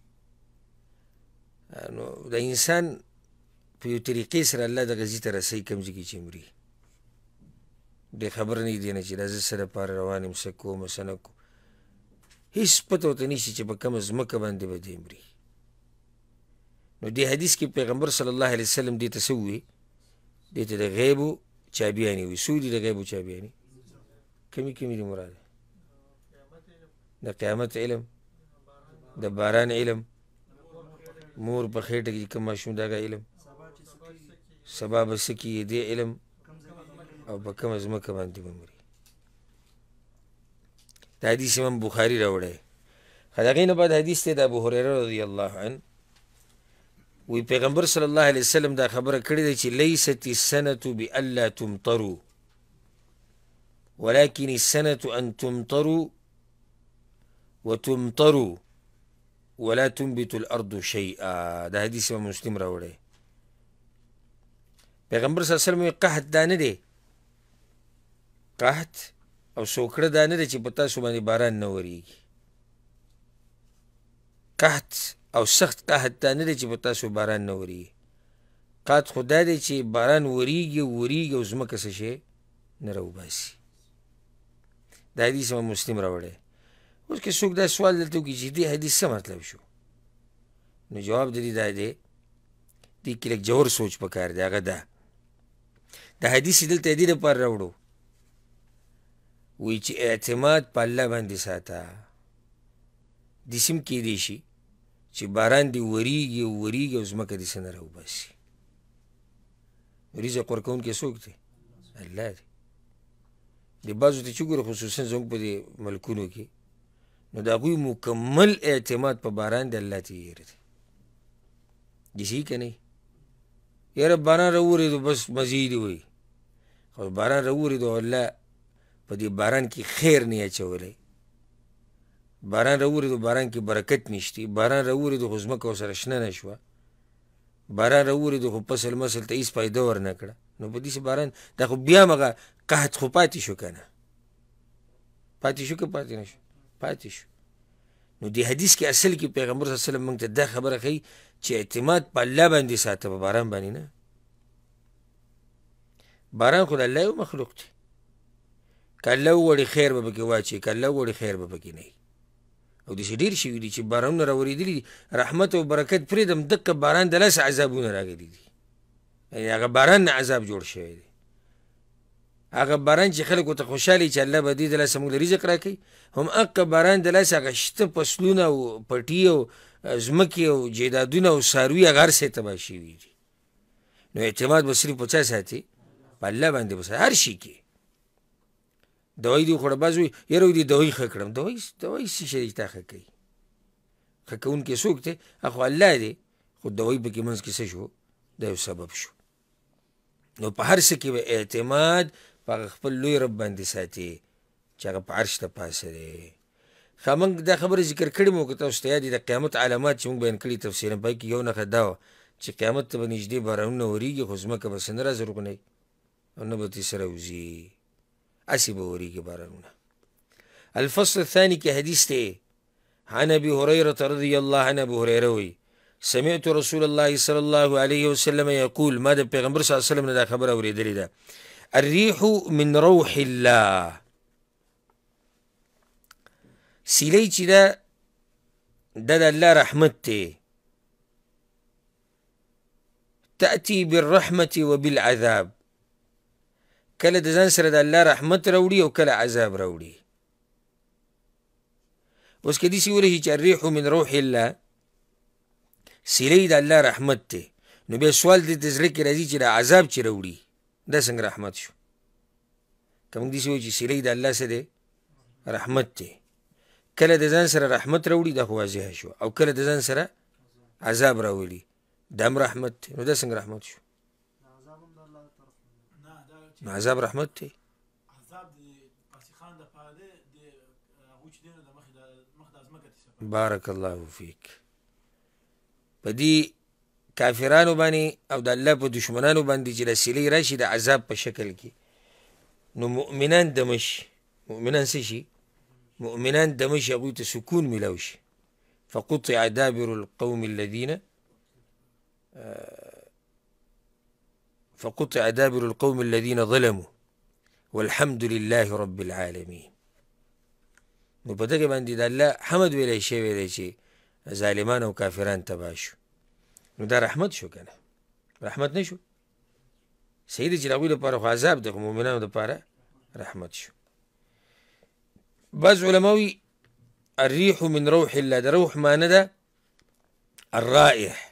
نو د انسان په یو طریقې سره الله دغه ځای ته رسوي کوم ځای کې چې مري. دې خبر نه دی نه چې دا زه څه دپاره روان یم، څه کوم څه نه کوم. هېڅ پته ورته نشي چې په کومه ځمکه باندې به دې مري. نو دې حدیث کې پیغمبر صلی الله علیه وسلم دې ته څه ووایي؟ دې ته د غیبو چابیانې وایي. څو دي د غیبو چابیانې؟ کمې کمې دي مراد؟ د قیامت علم، د باران علم، مور په خېټه کې کوم ماشوم د هغه علم، سبا به څه کېږي دې علم، او په کومه ځمکه باندې به مري. دا حدیث امام بخاري راوړی. خو د هغې نه بعد حدیث دی د ابو هریره رضی الله عنه وی پیغمبر صلی الله علیه وسلم دا خبره کړې ده چې لیست السنة بألا تمطروا ولكن السنة أن تمطروا وتمطروا ولا تنبت الأرض شيئا. دا حدیث امام مسلم راوړی. پیغمبر صلی الله علیه وسلم قحط دا نه دی، قحط او سوکړه دا نه دی چې په تاسو باندې باران نه وریږي. قحط او سخت قحط دا نه دی چې په تاسو باران نه وریږي. قحط خو دا دی چې باران وریږي او ځمکه څه شی نه راوباسي. دا حدیث امام مسلم راوړی. اوس که څوک دا سوال دلته وکړي چې دې حدیث څه مطلب شو، نو جواب د دې دا دی، دې کې لږ ژور سوچ پکار دی. هغه دا حدیث دلته دې دپاره راوړو وایي چې اعتماد په الله باندې ساته. داسې هم کیدی شي چې باران دې وریږي او ځمکه دې څه نه راوباسي. رزق ورکوونکی څوک دی؟ الله دی. د بعضو ته چې ګوره خصوصا زموږ په دې ملکونو کې، نو د هغوی مکمل اعتماد په باران د الله ته یې دی. داسې که نه یاره باران راورېدو بس مزې دې وایي، خو باران راورېدو الله په دې باران کې خیر نه اچولی. باران راورېدو باران کې برکت نشتی. باران راورېدو خو ځمکه ورسره شنه نه شوه. باران راورېدو خو فصل مسل ته هېڅ فایده ورنه کړه. نو په داسې باران دا خو بیا مغه قحط خو پاتې شو که نه؟ پاتې شو که پاتې نه شو؟ پاتې شو. نو دې حدیث کې اصل کې پیغمبر صلی الله علیه وسلم موږ ته دا خبره ښیي چې اعتماد په الله باندې ساته، په باران باندې نه. باران خو د الله یو مخلوق دی. که الله وغواړي خیر به پکې واچوي، که الله وغواړي خیر به پکې نه وي. او داسې ډېر شوي دي چې بارانونه راورېدلي دي، رحمت او برکت پرېږدم، دقه باران د لاسه عذابونه راغلي دي. یعنې هغه باران نه عذاب جوړ شوی دی. هغه باران چې خلک ورته خوشحالي چې الله به دې د لاسه موږ له رزق راکوي، هم هغه باران د لاسه هغه شته فصلونه او پټي او ځمکې او جیدادونه او څاروي هغه هر څه یې تباه شوي دي. نو اعتماد به صرف په چا ساتي؟ په الله باندې به ساتي. هر شي کې دوایي دې وخوړه، بعض وایي یاره دې دوایي ښه کړم. دوایي څه شی دی چې تا ښه کوي؟ ښه کوونکی څوک دی؟ خو الله دی. خو دوایي پکې منځ کې څه شو؟ دا یو سبب شو. نو په هر څه کې به اعتماد په هغه خپل لوی رب باندې ساتي چې هغه په عرش ته پاسه دی. ښه موږ دا خبره ذکر کړې مو که تاسو ته یاد وي، د قیامت علامات چې موږ بیان کړي تفصیلا، پای کې یو نښه دا وه چې قیامت ته به نږدې بارانونه وریږي، خو ځمکه به څه نه رازرغونوي او نه به ترې څه راوځي، هسې به وریږي بارانونه. الفصل الثاني کې حدیث دی. عن ابي هريره رضي الله عنه، ابو هريره وایي سمعت رسول الله صلی الله علیه وسلم یقول، ما د پیغمبر صلی الله علیه وسلم نه دا خبره اورېدلې ده. الریح من روح الله، سیلۍ چې ده دا د الله رحمت دی. تأتي بالرحمة وبالعذاب، کله د ځان سره د الله رحمت راوړي او کله عذاب راوړي. اوس که داسې ویلی شي چې الریح من روح الله، سیلۍ د الله رحمت دی، نو بیا سوال دې د زړه کې راځي چې دا عذاب چې راوړي دا څنګه رحمت شو؟ که موږ داسې وایو چې سیلۍ د الله څه دی؟ رحمت دی. کله د ځان سره رحمت راوړي دا خو واضحه شو، او کله د ځان سره عذاب راولي دام رحمت دی. نو دا څنګه رحمت شو؟ عذاب هم د الله طرف نه نه دا چې نو عذاب رحمت دی. عذاب د فاسقان دپاره دی د هغوی چې دی نو د مخې د ځمکه دي بارک الله فیک. په دې کافرانو باندې او د الله په دشمنانو باندې چې رسیلې راشي د عذاب په شکل کې، نو مؤمنان دمه شي. مؤمنان څه شي؟ مؤمنان دمه شي، هغوی ته سکون میلاو شي. فقطع دابر القوم الذين فقطع دابر القوم الذين ظلموا والحمد لله رب العالمين. نو په دغه باندې د الله حمد ویلی شوی دی چې ظالمان او کافران تباه شو. نو دا رحمت شو که نه؟ رحمت نه شو؟ صحیح دی چې د هغوی دپاره خو عذاب دی، خو مؤمنانو دپاره رحمت شو. بعض علماوی الريح من روح الله، د روح معنی ده الرائح،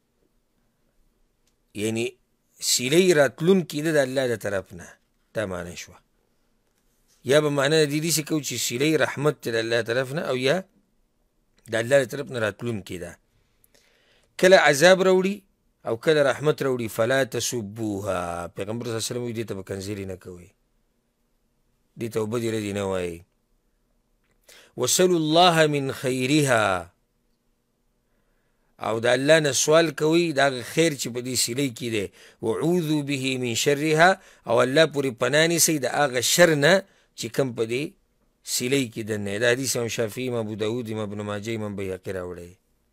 یعنی سیلی راتلونکي ده د الله د طرف نه، دا معنی شوه. یا به معنی د دې داسې کوو چې سیلی رحمت دی د الله طرف نه، او یا د الله د طرف نه راتلونکي ده. کله عذاب راوړي او کله رحمت راوړي. فلا تسبوها، پیغمبر صلی الله علیه وسلم وایي دې ته به کنځلې نه کوئ، دې ته اوبه دې ردې نه وایئ. وسلوا الله من خیرها، او د الله نه سوال کوئ د هغه خیر چې په دې سیلۍ کې دی. وعوذوا به من شرها، او الله پورې پناه نیسئ د هغه شر نه چې کوم په دې سیلۍ کې دننه دی. دا حدیث امام شافعي، امام ابو داود، امام ابن ماجه، امام بیهقي راوړی.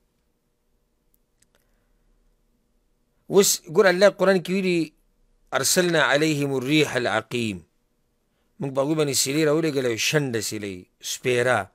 اوس ګوره الله قرآن کې ویلي ارسلنا علیهم الریح العقیم، موږ په هغوی باندې سیلۍ راولېږلی، شنډه سیلۍ سپیره.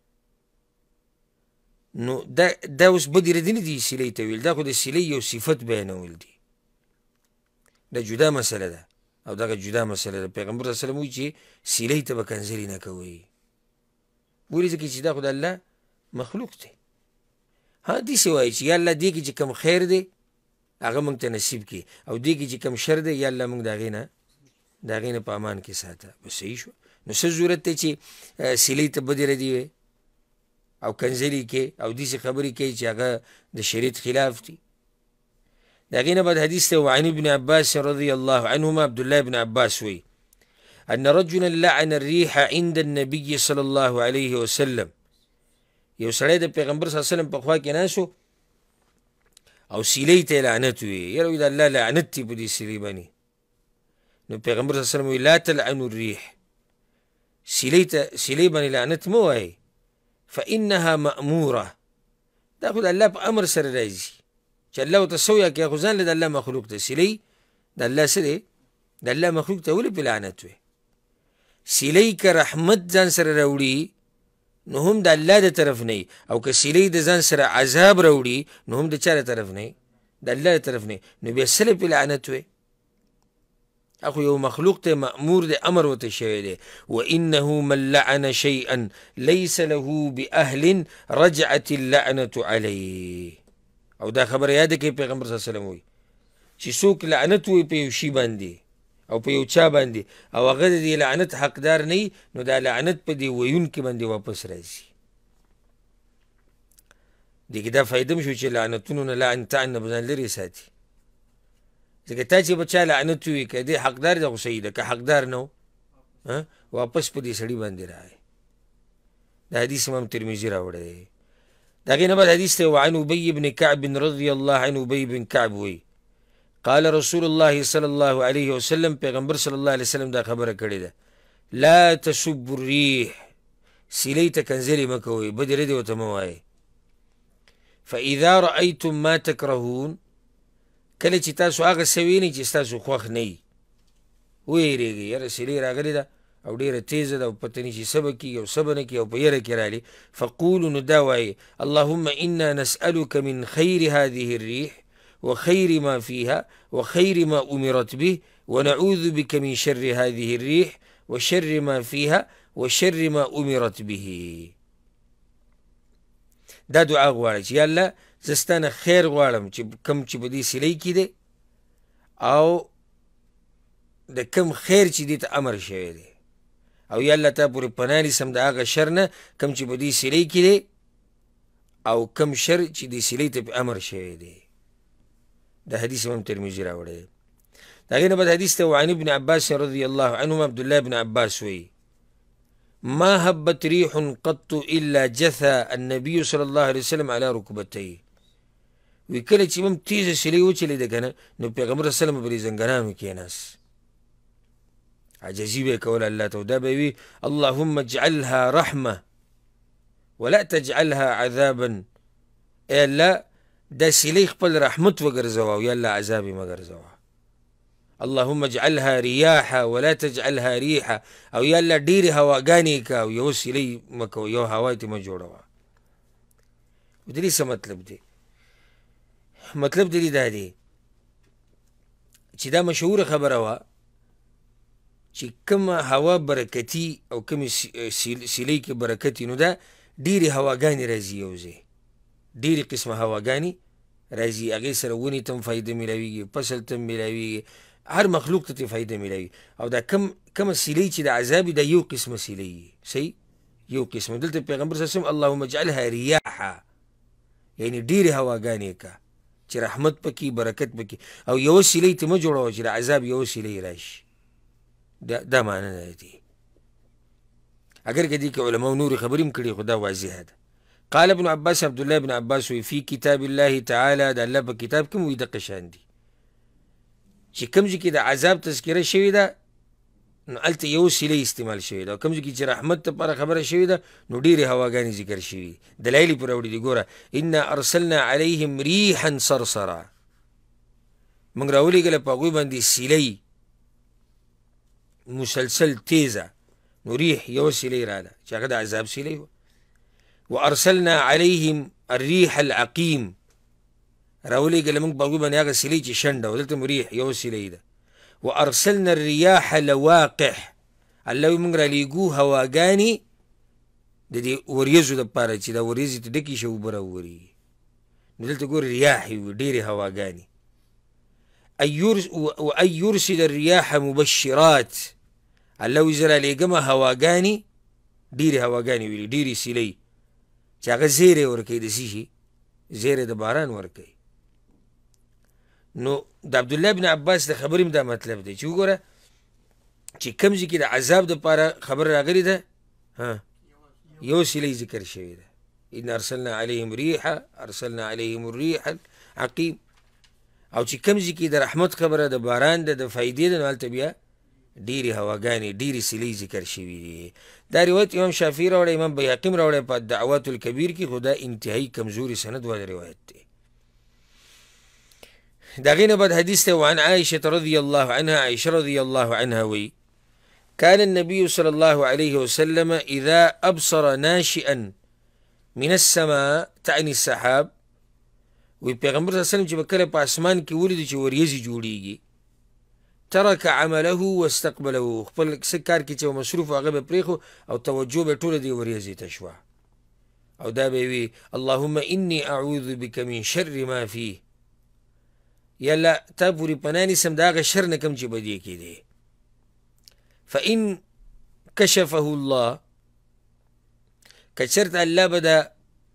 نو دا اوس بدې ردې نه دي سیلۍ ته ویل، دا خو د سیلۍ یو صفت بیانول دي. دا جدا مسله ده او دغه جدا مسله ده. پیغمبر صلی الله علیه وسلم وایي چې سیلۍ ته به کنځلې نه کوئ، ولې؟ ځکه چې دا خو د الله مخلوق دی. ها داسې وایي چې یا الله دې کې چې کوم خیر دی هغه موږ ته نصیب کړي، او دې کې چې کوم شر دی یا الله موږ د هغې نه په امان کې ساته. بس صحیح شو. نو څه ضرورت دی چې سیلۍ ته بدې ردې وی او کنځلې کې او داسې خبرې کوي چې هغه د شریعت خلاف دي. د هغې نه بعد حدیث دی وعن ابن عباس رضی الله عنهما، عبدالله ابن عباس وی ان رجلا لعن الريح عند النبي صلی الله علیه وسلم. یو سړی د پیغمبر صلی الله علیه وسلم په خوا کې ناست او سیلۍ ته یې لعنت وی، یاره وی د الله لعنت دی په دې سیلۍ باندې. نو پیغمبر صلی الله علیه وسلم وی لا تلعنوا الريح، سیلۍ باندې لعنت مه وایئ، فانها مأموره، دا خو د الله په امر سره راځي چې الله ورته څه ویه خو ځان له د الله مخلوق ته. سیلۍ د الله څه دی؟ د الله مخلوق ته ولې پې لعنت وی؟ سیلۍ که رحمت ځان سره راوړي نو هم د الله د طرف نه، او که سیلۍ د ځان سره عذاب راوړي نو هم د چا د طرف نه؟ د الله د طرف نه. نو بیا څه له پې لعنت وی؟ اخو یو مخلوق ته مأمور دی، امر ورته شوی دی. وانه من لعن شیئا لیس له باهل رجعت اللعنة علیه. او دا خبره یاده کوي پیغمبر صلی الله علیه وسلم وی چې څوک لعنت وی په یو شي باندې او په یو چا باندې او هغه د دې لعنت حقدار نه، نو دا لعنت په دې ویونکي باندې واپس راځي. دې کې دا فایده م شو چې لعنتونو نه لعن تعن به ځان لرې ساتي. ځکه تا چې به چا لعنت ووي که دې حقدار دی خو صحیح ده، که حقدار نه و واپس په دې سړي باندې راغی. دا حدیث امام ترمذي راوړی دی. د هغې نه بعد حدیث دی وعن ابي بن كعب رضی الله عنه، ابي بن كعب وی قال رسول الله صلی الله علیه وسلم، پیغمبر صلی الله علیه وسلم دا خبره کړې ده لا تسبوا الريح، سیلۍ ته کنځلې مه کوئ، بدې ردې ورته مه وایئ. فاذا رأيتم ما تکرهون، کله چې تاسو هغه څه وینئ چې ستاسو خوښ نه وي، ویرېږئ یاره سیلۍ راغلې ده او ډېره تیزه ده او پته نه شي څه به کېږي او څه به نه کېږي او په یره کې رالي. فقولو نو دا وایي اللهم انا نسألك من خیر هذه الريح وخير ما فيها وخير ما أمرت به ونعوذ بك من شر هذه الريح وشر ما فيها وشر ما أمرت به. دا دعا غواړي چې یا الله زه ستانه خیر غواړم چې کوم چې په دې سیلۍ کې دی او د کوم خیر چې دې ته امر شوی دی، او یا الله تا پورې پناه نیسم د هغه شر نه کوم چې په دې سیلۍ کې دی او کم شر چې د سیلې ته په امر شوی دی. دا حدیث امام ترمذي راوړی دی. د هغې نه بعد حدیث ته وعن ابن عباس رضی الله عنهما عبدالله بن عباس وی ما هبت ريح قط الا جثى النبي صلى الله عليه وسلم على ركبتيه. وی کله چې امام تیزه سیلې وچلېده که نه نو پیغمبر صلی الله علیه وسلم پرې زنګنانو کېناست، عجزي به یې کوله الله ته، دا به وي اللهم اجعلها رحمه ولا تجعلها عذابا. ای الله دا سیلې خپل رحمت وګرځوه او یا الله عذاب یې مه ګرځوه. اللهم اجعلها رياحا ولا تجعلها ريحا، او یا الله ډېرې هواګانې که او یو سیلۍ مه کوه، یو هوا ترې مه جوړوه. د دې څه مطلب دی؟ مطلب د دې دا دی چې دا مشهوره خبره وه چې کومه هوا برکتي او کومې سیلۍ کې برکتي نو دا ډېرې هواګانې راځي یو ځای، ډېرې قسمه هواګانې راځي، هغې سره ونې ته هم فایده میلاویږي، فصل ته هم میلاویږي، هر مخلوق ته فایده میلاوي. او دا کومه سیلۍ چې د عذاب دا یو قسمه سیلۍ صحیح یو قسمه. دلته پیغمبر صلی الله علیه وسلم اللهم اجعلها ریاحا، یعنی ډېرې هواګانې که چې رحمت پکې برکت پکې، او یوه سیلۍ ته مه جوړوه چې د عذاب یوه سیلۍ راشي. دا معنی نه دی، اگر که دې کې علماو نورې خبرې هم کړي، خو دا واضحه ده. قال ابن عباس عبدالله بن عباس وی فی کتاب الله تعالی، د الله په کتاب کې وی دقه شان دي چې کوم ځای کې د عذاب تذکره شوې ده نو هلته یو سیلۍ استعمال شوې ده، او کوم ځای کې چې رحمت لپاره خبره شوې ده نو ډېرې هواګانې ذکر شوي دي. دلایل یې پرې راوړي دي. ګوره انا ارسلنا علیهم ریحا صرصرا، موږ راولېږله په هغوی باندې سیلۍ مسلسل تیزه، نو ریح یو سیلۍ راله چې هغه د عذاب سیلۍ وه. وارسلنا علیهم الریح العقیم، راولېږله موږ په هغوی باندې هغه سیلۍ چې شنډه وه، دلته مو ریح یو سیلۍ ده. وارسلنا الریاح لواقح، الله وایي موږ رالیږو هواګانې د دې وریځو دپاره چې دا وریځې ته ډکې شي اوبه راوورېږي. نو دلته ګورې ریاح وي، ډېرې هواګانې. وان یرسل الریاح مبشرات، الله وایي زه رالیږمه هواګانې، ډېرې هواګانې ویلي، ډېرې سیلۍ چې هغه زیری ورکوي د څه شي؟ زیری د باران ورکوي. نو د عبدالله بن عباس د خبرې هم دا مطلب دی چې وګوره چې کوم ځای کې د عذاب دپاره خبر راغلې ده یو سیلۍ ذکر شوې ده. ان ارسلنا علیهم ریحا، ارسلنا علیهم الریح العقیم. او چې کوم ځای کې د رحمت خبره د باران ده د فایدې ده نو هلته بیا ډېرې هواګانې ډېرې سیلۍ ذکر شوي دي. دا روایت امام شافعي راوړی، امام بیهقي هم راوړی په الدعوات الکبیر کې، خو دا انتهایي کمزوري سند والا روایت دی. د هغې نه بعد حدیث ته وعن عائشة رضی الله عنها، عائشة رضی الله عنها وی كان النبي صلى الله عليه وسلم إذا أبصر ناشئا من السماء تعني السحاب، وی پیغمبر صلی الله علیه وسلم چې به کله په اسمان کې ولیدي چې وریځې جوړیږي ترک عمله واستقبله، خپل څه کار کې چې مصروف هغه به پرېښو او توجه به ټوله دې وریځې ته شوه، او دا به وي اللهم إني أعوذ بك من شر ما فيه، یا الله تا پورې پناه نیسم د هغه شر نه کوم چې به دې کې دی. فإن کشفه الله، که چېرته الله به دا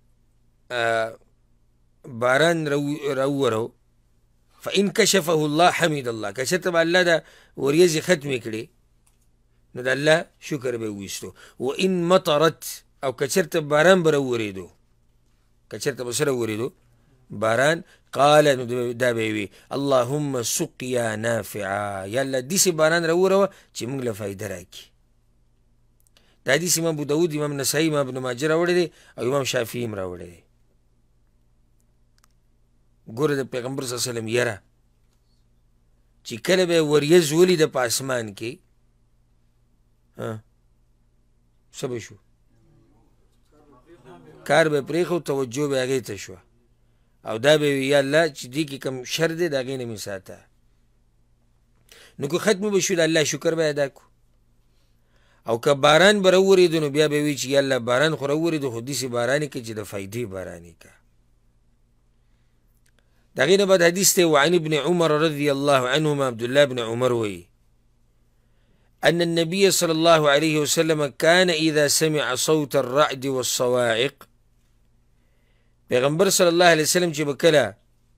باران راوورو، فإن کشفه الله حمد الله، که چېرته به الله دا وریځې ختمې کړې نو د الله شکر به وویستو. وإن مطرت، او که چېرته باران به راوورېدو، که چېرته به څه راوورېدو باران، قال نو دا به وي اللهم سقیا نافعا، یا الله داسې باران راووروه چې موږ له فایده راکړي. دا حدیث امام ابو داود، امام نسائی، امام ابن ماجه راوړی دی او امام شافعي هم راوړی دی. ګوره د پیغمبر صلی الله علیه وسلم یره چې کله به وریځ ولیده په اسمان کې څه به شو؟ کار به پرېښو، توجه به هغې ته شوه، او دا به وي یا الله چې دې کې کوم شر دی د هغې نه مې ساته. نو که ختم به شو د الله شکر به ادا کړو. او که باران به راوورېدو نو بیا به وي چې یا الله باران خو راوورېدو خو داسې باران یې کړه چې د فایدې باران یې کړه. د هغې نه بعد حدیث دی وعن ابن عمر رضی الله عنهما، عبدالله بن عمر وی أن النبي صلى الله عليه وسلم كان إذا سمع صوت الرعد والصواعق پیغمبر صلی الله علیه وسلم چې به کله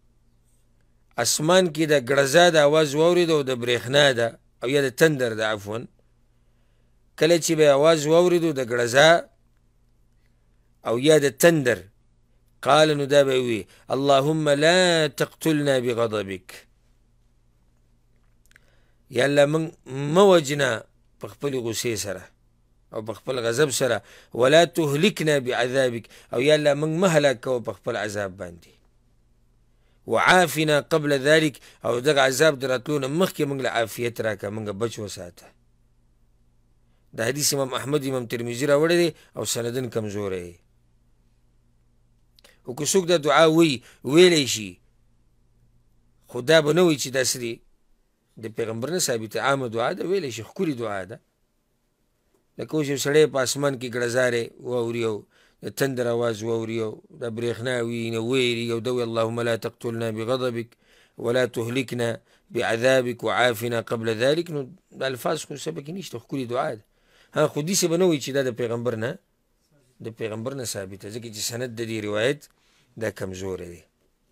اسمان کې د ګړزا د اواز واورېد او د برېښنا ده او یا د تندر ده عفوا، کله چې به اواز واورېدو د ګړزا او یا د تندر، قال نو دا به وي اللهم لا تقتلنا بغضبك، یا الله من موجنا په خپل غصې سره او په خپل غضب سره، ولا تهلكنا بعذابك، او یا الله من مهلاک کوه په خپل عذاب باندې، وعافنا قبل ذلك، او دغه عذاب دراتلو نه مخکې موږ له عافیت راکړه، موږ بچ وساته. دا حدیث امام احمد امام ترمذي راوړی دی او سندن کمزوری دی. او که څوک دا دعا ویلی شي، خو دا به نه وایي چې داسې دی د پیغمبر نه ثابته عامه دعا ده، ویلی شي ښکلې دعا ده. لکه اوس یو سړی په اسمان کې ګړزارې واوري او د تندر اواز واوري او د برېښنا وي نو ویري او ده وي اللهم لا تقتلنا بغضبك ولا تهلكنا بعذابك وعافنا قبل ذلك، نو د الفاظ خو څه پکې نشته، ښکلې دعا ده. ها خو داسې به نه وایي چې دا د پیغمبر نه ثابته، ځکه چې سند د دې روایت دا کمزوری دی.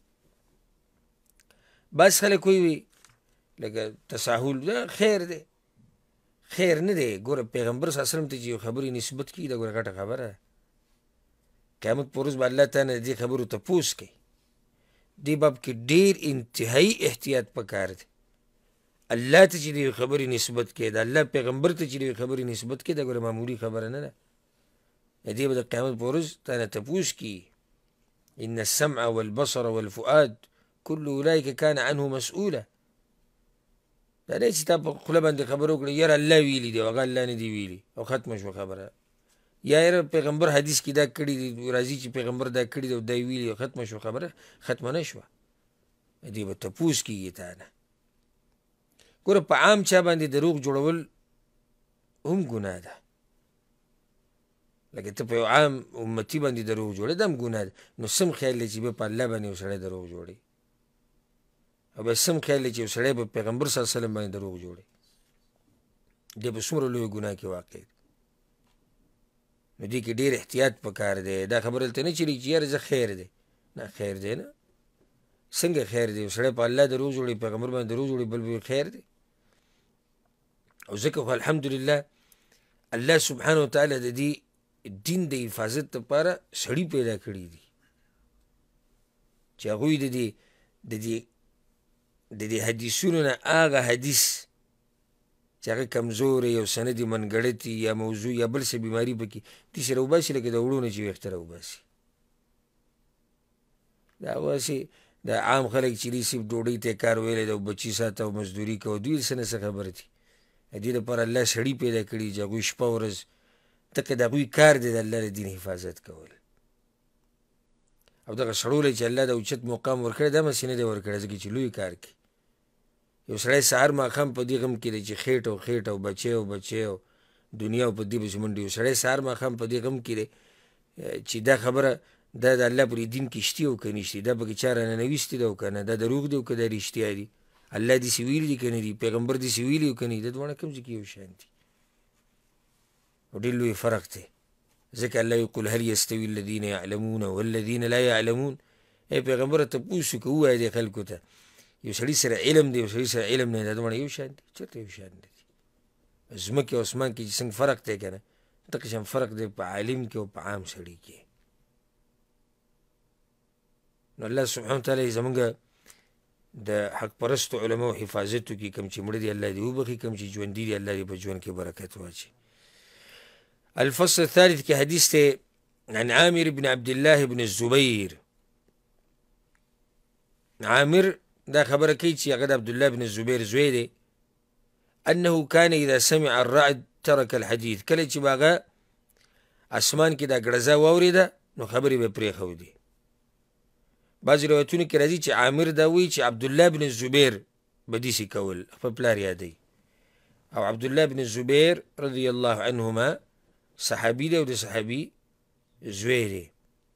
بعض خلک وایي لکه تساهل دا خیر دی، خیر نه دی. ګوره پیغمبر صلی الله علیه وسلم ته چې یو خبرې نسبت کړي دا ګوره غټه خبره ده. قیامت په ورځ به الله تعالی نه د دې خبرو تپوس کوي. دې باب کې ډېر انتهایي احتیاط پکار دی. الله ته چې د یوې خبرې نسبت کوي، د الله پیغمبر ته چې د یوې خبرې نسبت کوي، دا ګوره معمولي خبره نه ده. دې به د قیامت په ورځ تا نه تپوس کړي. ان السمع والبصر والفؤاد كل اولئک کان عنه مسؤولا. دا نه چې تا په خوله باندې خبره وکړه یاره الله ویلي دی او هغه الله نه دی ویلي او ختمه شوه خبره، یا یاره پیغمبر حدیث کې دا کړي دي، راځي چې پیغمبر دا کړي دی او دا یې ویلي او ختمه شوه خبره، ختمه نه شوه. دې به تپوس کېږي تا نه. ګوره په عام چا باندې دروغ جوړول هم ګناه ده. لکه ته په یو عام امتي باندې دروغ جوړې دا هم ګناه ده. نو سم خیال دی چې به په الله باندې یو سړی دروغ جوړي، او بیا سم خیال دی چې یو سړی به پیغمبر صلی الله علیه وسلم باندې دروغ جوړي، دی به څومره لوی ګناه کې واقع دی. نو دې کې ډېر احتیاط پکار دی. دا خبره دلته نه چلېږي چې یاره زه خیر دی، نه خیر دی نه. څنګه خیر دی؟ یو سړی په الله دروغ جوړي، پیغمبر باندې دروغ جوړي، بل به خیر دی؟ او ځکه خو الحمدلله الله سبحانه وتعالی د دې دین د حفاظت لپاره سړي پیدا کړي دي چې هغوی د دې حدیثونو نه هغه حدیث چې هغه کمزوری او سند یې منګړتي یا موضوع یا بل څه بیماري پکې داسې راوباسي لکه د وړو نه چې ویښته راوباسي. دا هغسې د عام خلک چې دي صرف ډوډۍ ته کار ویلی ده او بچي ساته او مزدوري کوه، دوی څه نه څه خبره دي. د دې لپاره الله سړي پیدا کړي چې هغوی شپه ورځ تکه د هغوی کار دی د الله د دین حفاظت کول. او دغه سړو له چې الله د اوچت مقام ورکړی دا مسې نه دی ورکړی، ځکه چې لوی کار کوي. یو سړی سهار ماښام په دې غم کې دی چې خېټ او بچی او دنیا او په دې پسې منډې. یو سړی سهار ماښام په دې غم کې دی چې دا خبره دا د الله پر دین کې شتي او که نشتي، دا پکې چا راننویستې ده او که نه، دا دروغ دی او که دا رښتیا دي، الله داسې ویلي دي که نه دي، پیغمبر داسې ویلي او که نه دي، دا دواړه کوم ځای کې یو شان دي. او ډېر لوی فرق دی. ځکه الله یقول هل یستوي الذین یعلمون والذین لا یعلمون. ای پیغمبره تپوس وکړه، ووایه دې خلکو ته یو سړي سره علم دی یو سړي سره علم نه دی، دا دواړه یو شان دي؟ چېرته یو شان نه دي. ځمکې او اسمان کې چې څنګه فرق دی که نه، دغه شان فرق دی په عالم کې او په عام سړي کې. نو الله سبحانه وتعالی زمونږ د حق پرستو علماو حفاظت وکړي. کوم چې مړه دي الله دې وبخي، کوم چې ژوندي دي الله دې په ژوند کې برکت واچوي. الفصل الثالث کې حدیث ته عن عامر بن عبد الله بن الزبير. عامر دا خبره کوي چې هغه د عبدالله بن الزبير زوی دی. انه كان اذا سمع الرعد ترك الحديث. کله چې به هغه اسمان کې دا ګړزه واورېده نو خبرې به پرېښودې. بعضې روایتونو کې راځي چې عامر دا وایي چې عبدالله بن الزبير به داسې کول، خپل پلار یادوي. او عبدالله بن الزبير رضی الله عنهما صحابي دی او د صحابي زوی دی.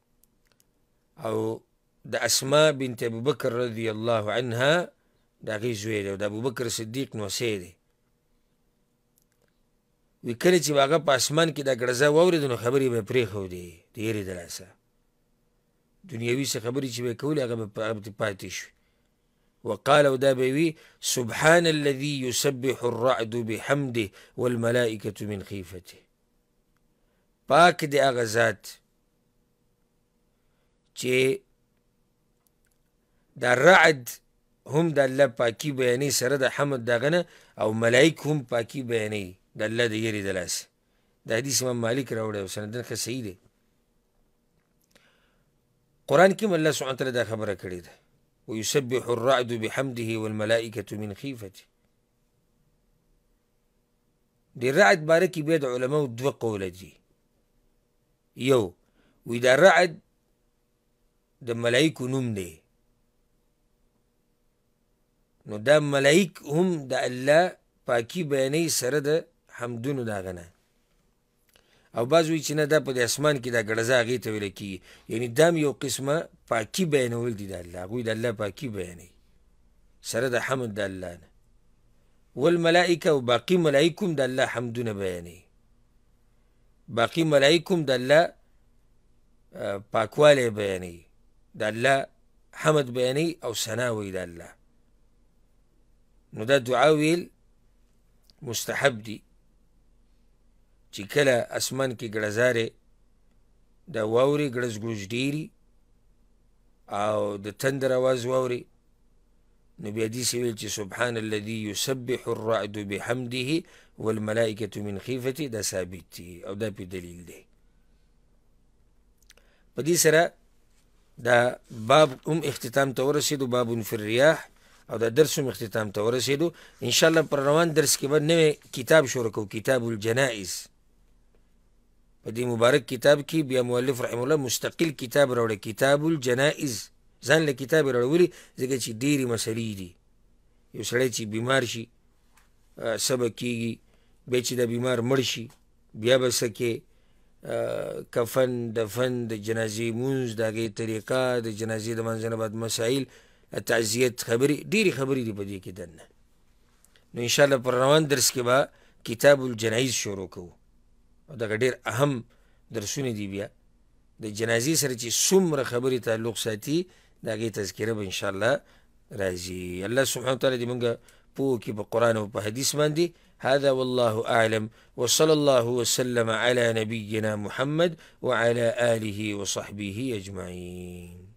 او د اسماء بنت ابوبکر رضی الله عنها د هغې زوی دی او د ابوبکر صدیق نوسی دی. وی کله چې به هغه په اسمان کې دا ګړزه واورېده نو خبرې به پرېښودې د یېرې د لاسه. دنیوي څه خبرې چې به یې کولې هغه به پاتې شوي. وقال او دا به وي سبحان الذي يسبح الرعد بحمده والملائكة من خيفته. پاک دی هغه ذات چې دا رعد هم د الله پاکي بیانوي سره د حمد دغه نه، او ملائک هم پاکي بیانوي د الله د یېرې د لاسه. دا حدیث امام مالک راوړی او سندن ښه صحیح دی. قرآن کې هم الله سبحانه وتعالی دا خبره کړې ده ويسبح الرعد بحمده والملائكة من خيفته. د رعد باره کې بیا د علماو دوه قوله دي. یو وی دا رعد د ملائکو نوم دی، نو دا ملائک هم د الله پاکي بیانوي سره د حمدونو د هغه نه. او بعض وایي چې نه دا په د اسمان کې دا ګړزه هغې ته ویله کېږي، یعنې دا هم یو قسمه پاکي بیانول دي د الله، هغوی د الله پاکي بیانوي سره د حمد د الله نه. والملائکه او باقي ملائک هم د الله حمدونه بیانوي، باقي ملائک هم د الله پاکوالی بیانوي، د الله حمد بیانوي او ثنا وایي د الله. نو دا دعا ویل مستحب دي چې کله اسمان کې ګړزارې دا واوري ګړز ګړوز ډېري او د تندر اواز واوري، نو بیا داسې ویل چې سبحان الذي يسبح الرعد بحمده والملائكة من خيفته، دا ثابت دي او دا پې دلیل دی. په دې سره دا باب هم اختتام ته ورسېدو، باب فی الریاح، او دا درس هم اختتام ته ورسېدو. انشاءالله پر روان درس کې به نوی کتاب شروع کوو، کتاب الجنائز. په دې مبارک کتاب کې بیا مؤلف رحمه الله مستقل کتاب راوړی، کتاب الجنائز. ځان له کتاب یې راوړي ځکه چې ډېرې مسلې دي. یو سړی چې بیمار شي صبر کېږي، بیا چې دا بیمار مړ شي بیا به څه کې کفن، دفن، د جنازې مونځ، د هغې طریقه، د جنازې د منځه نه بعد مسایل، تعزیت خبرې، ډېرې خبرې دي په دې کې دننه. نو انشاءالله پر روان درس کې به کتاب الجنائز شروع کوو، او دغه ډېر اهم درسونه دي. بیا د جنازې سره چې څومره خبرې تعلق ساتي د هغې تذکره به انشاءالله راځي. الله سبحانه وتعالی دې مونږ پوه کړي په قرآن او په حدیث باندې. هذا والله أعلم وصلى الله وسلم على نبينا محمد وعلى آله وصحبه أجمعين.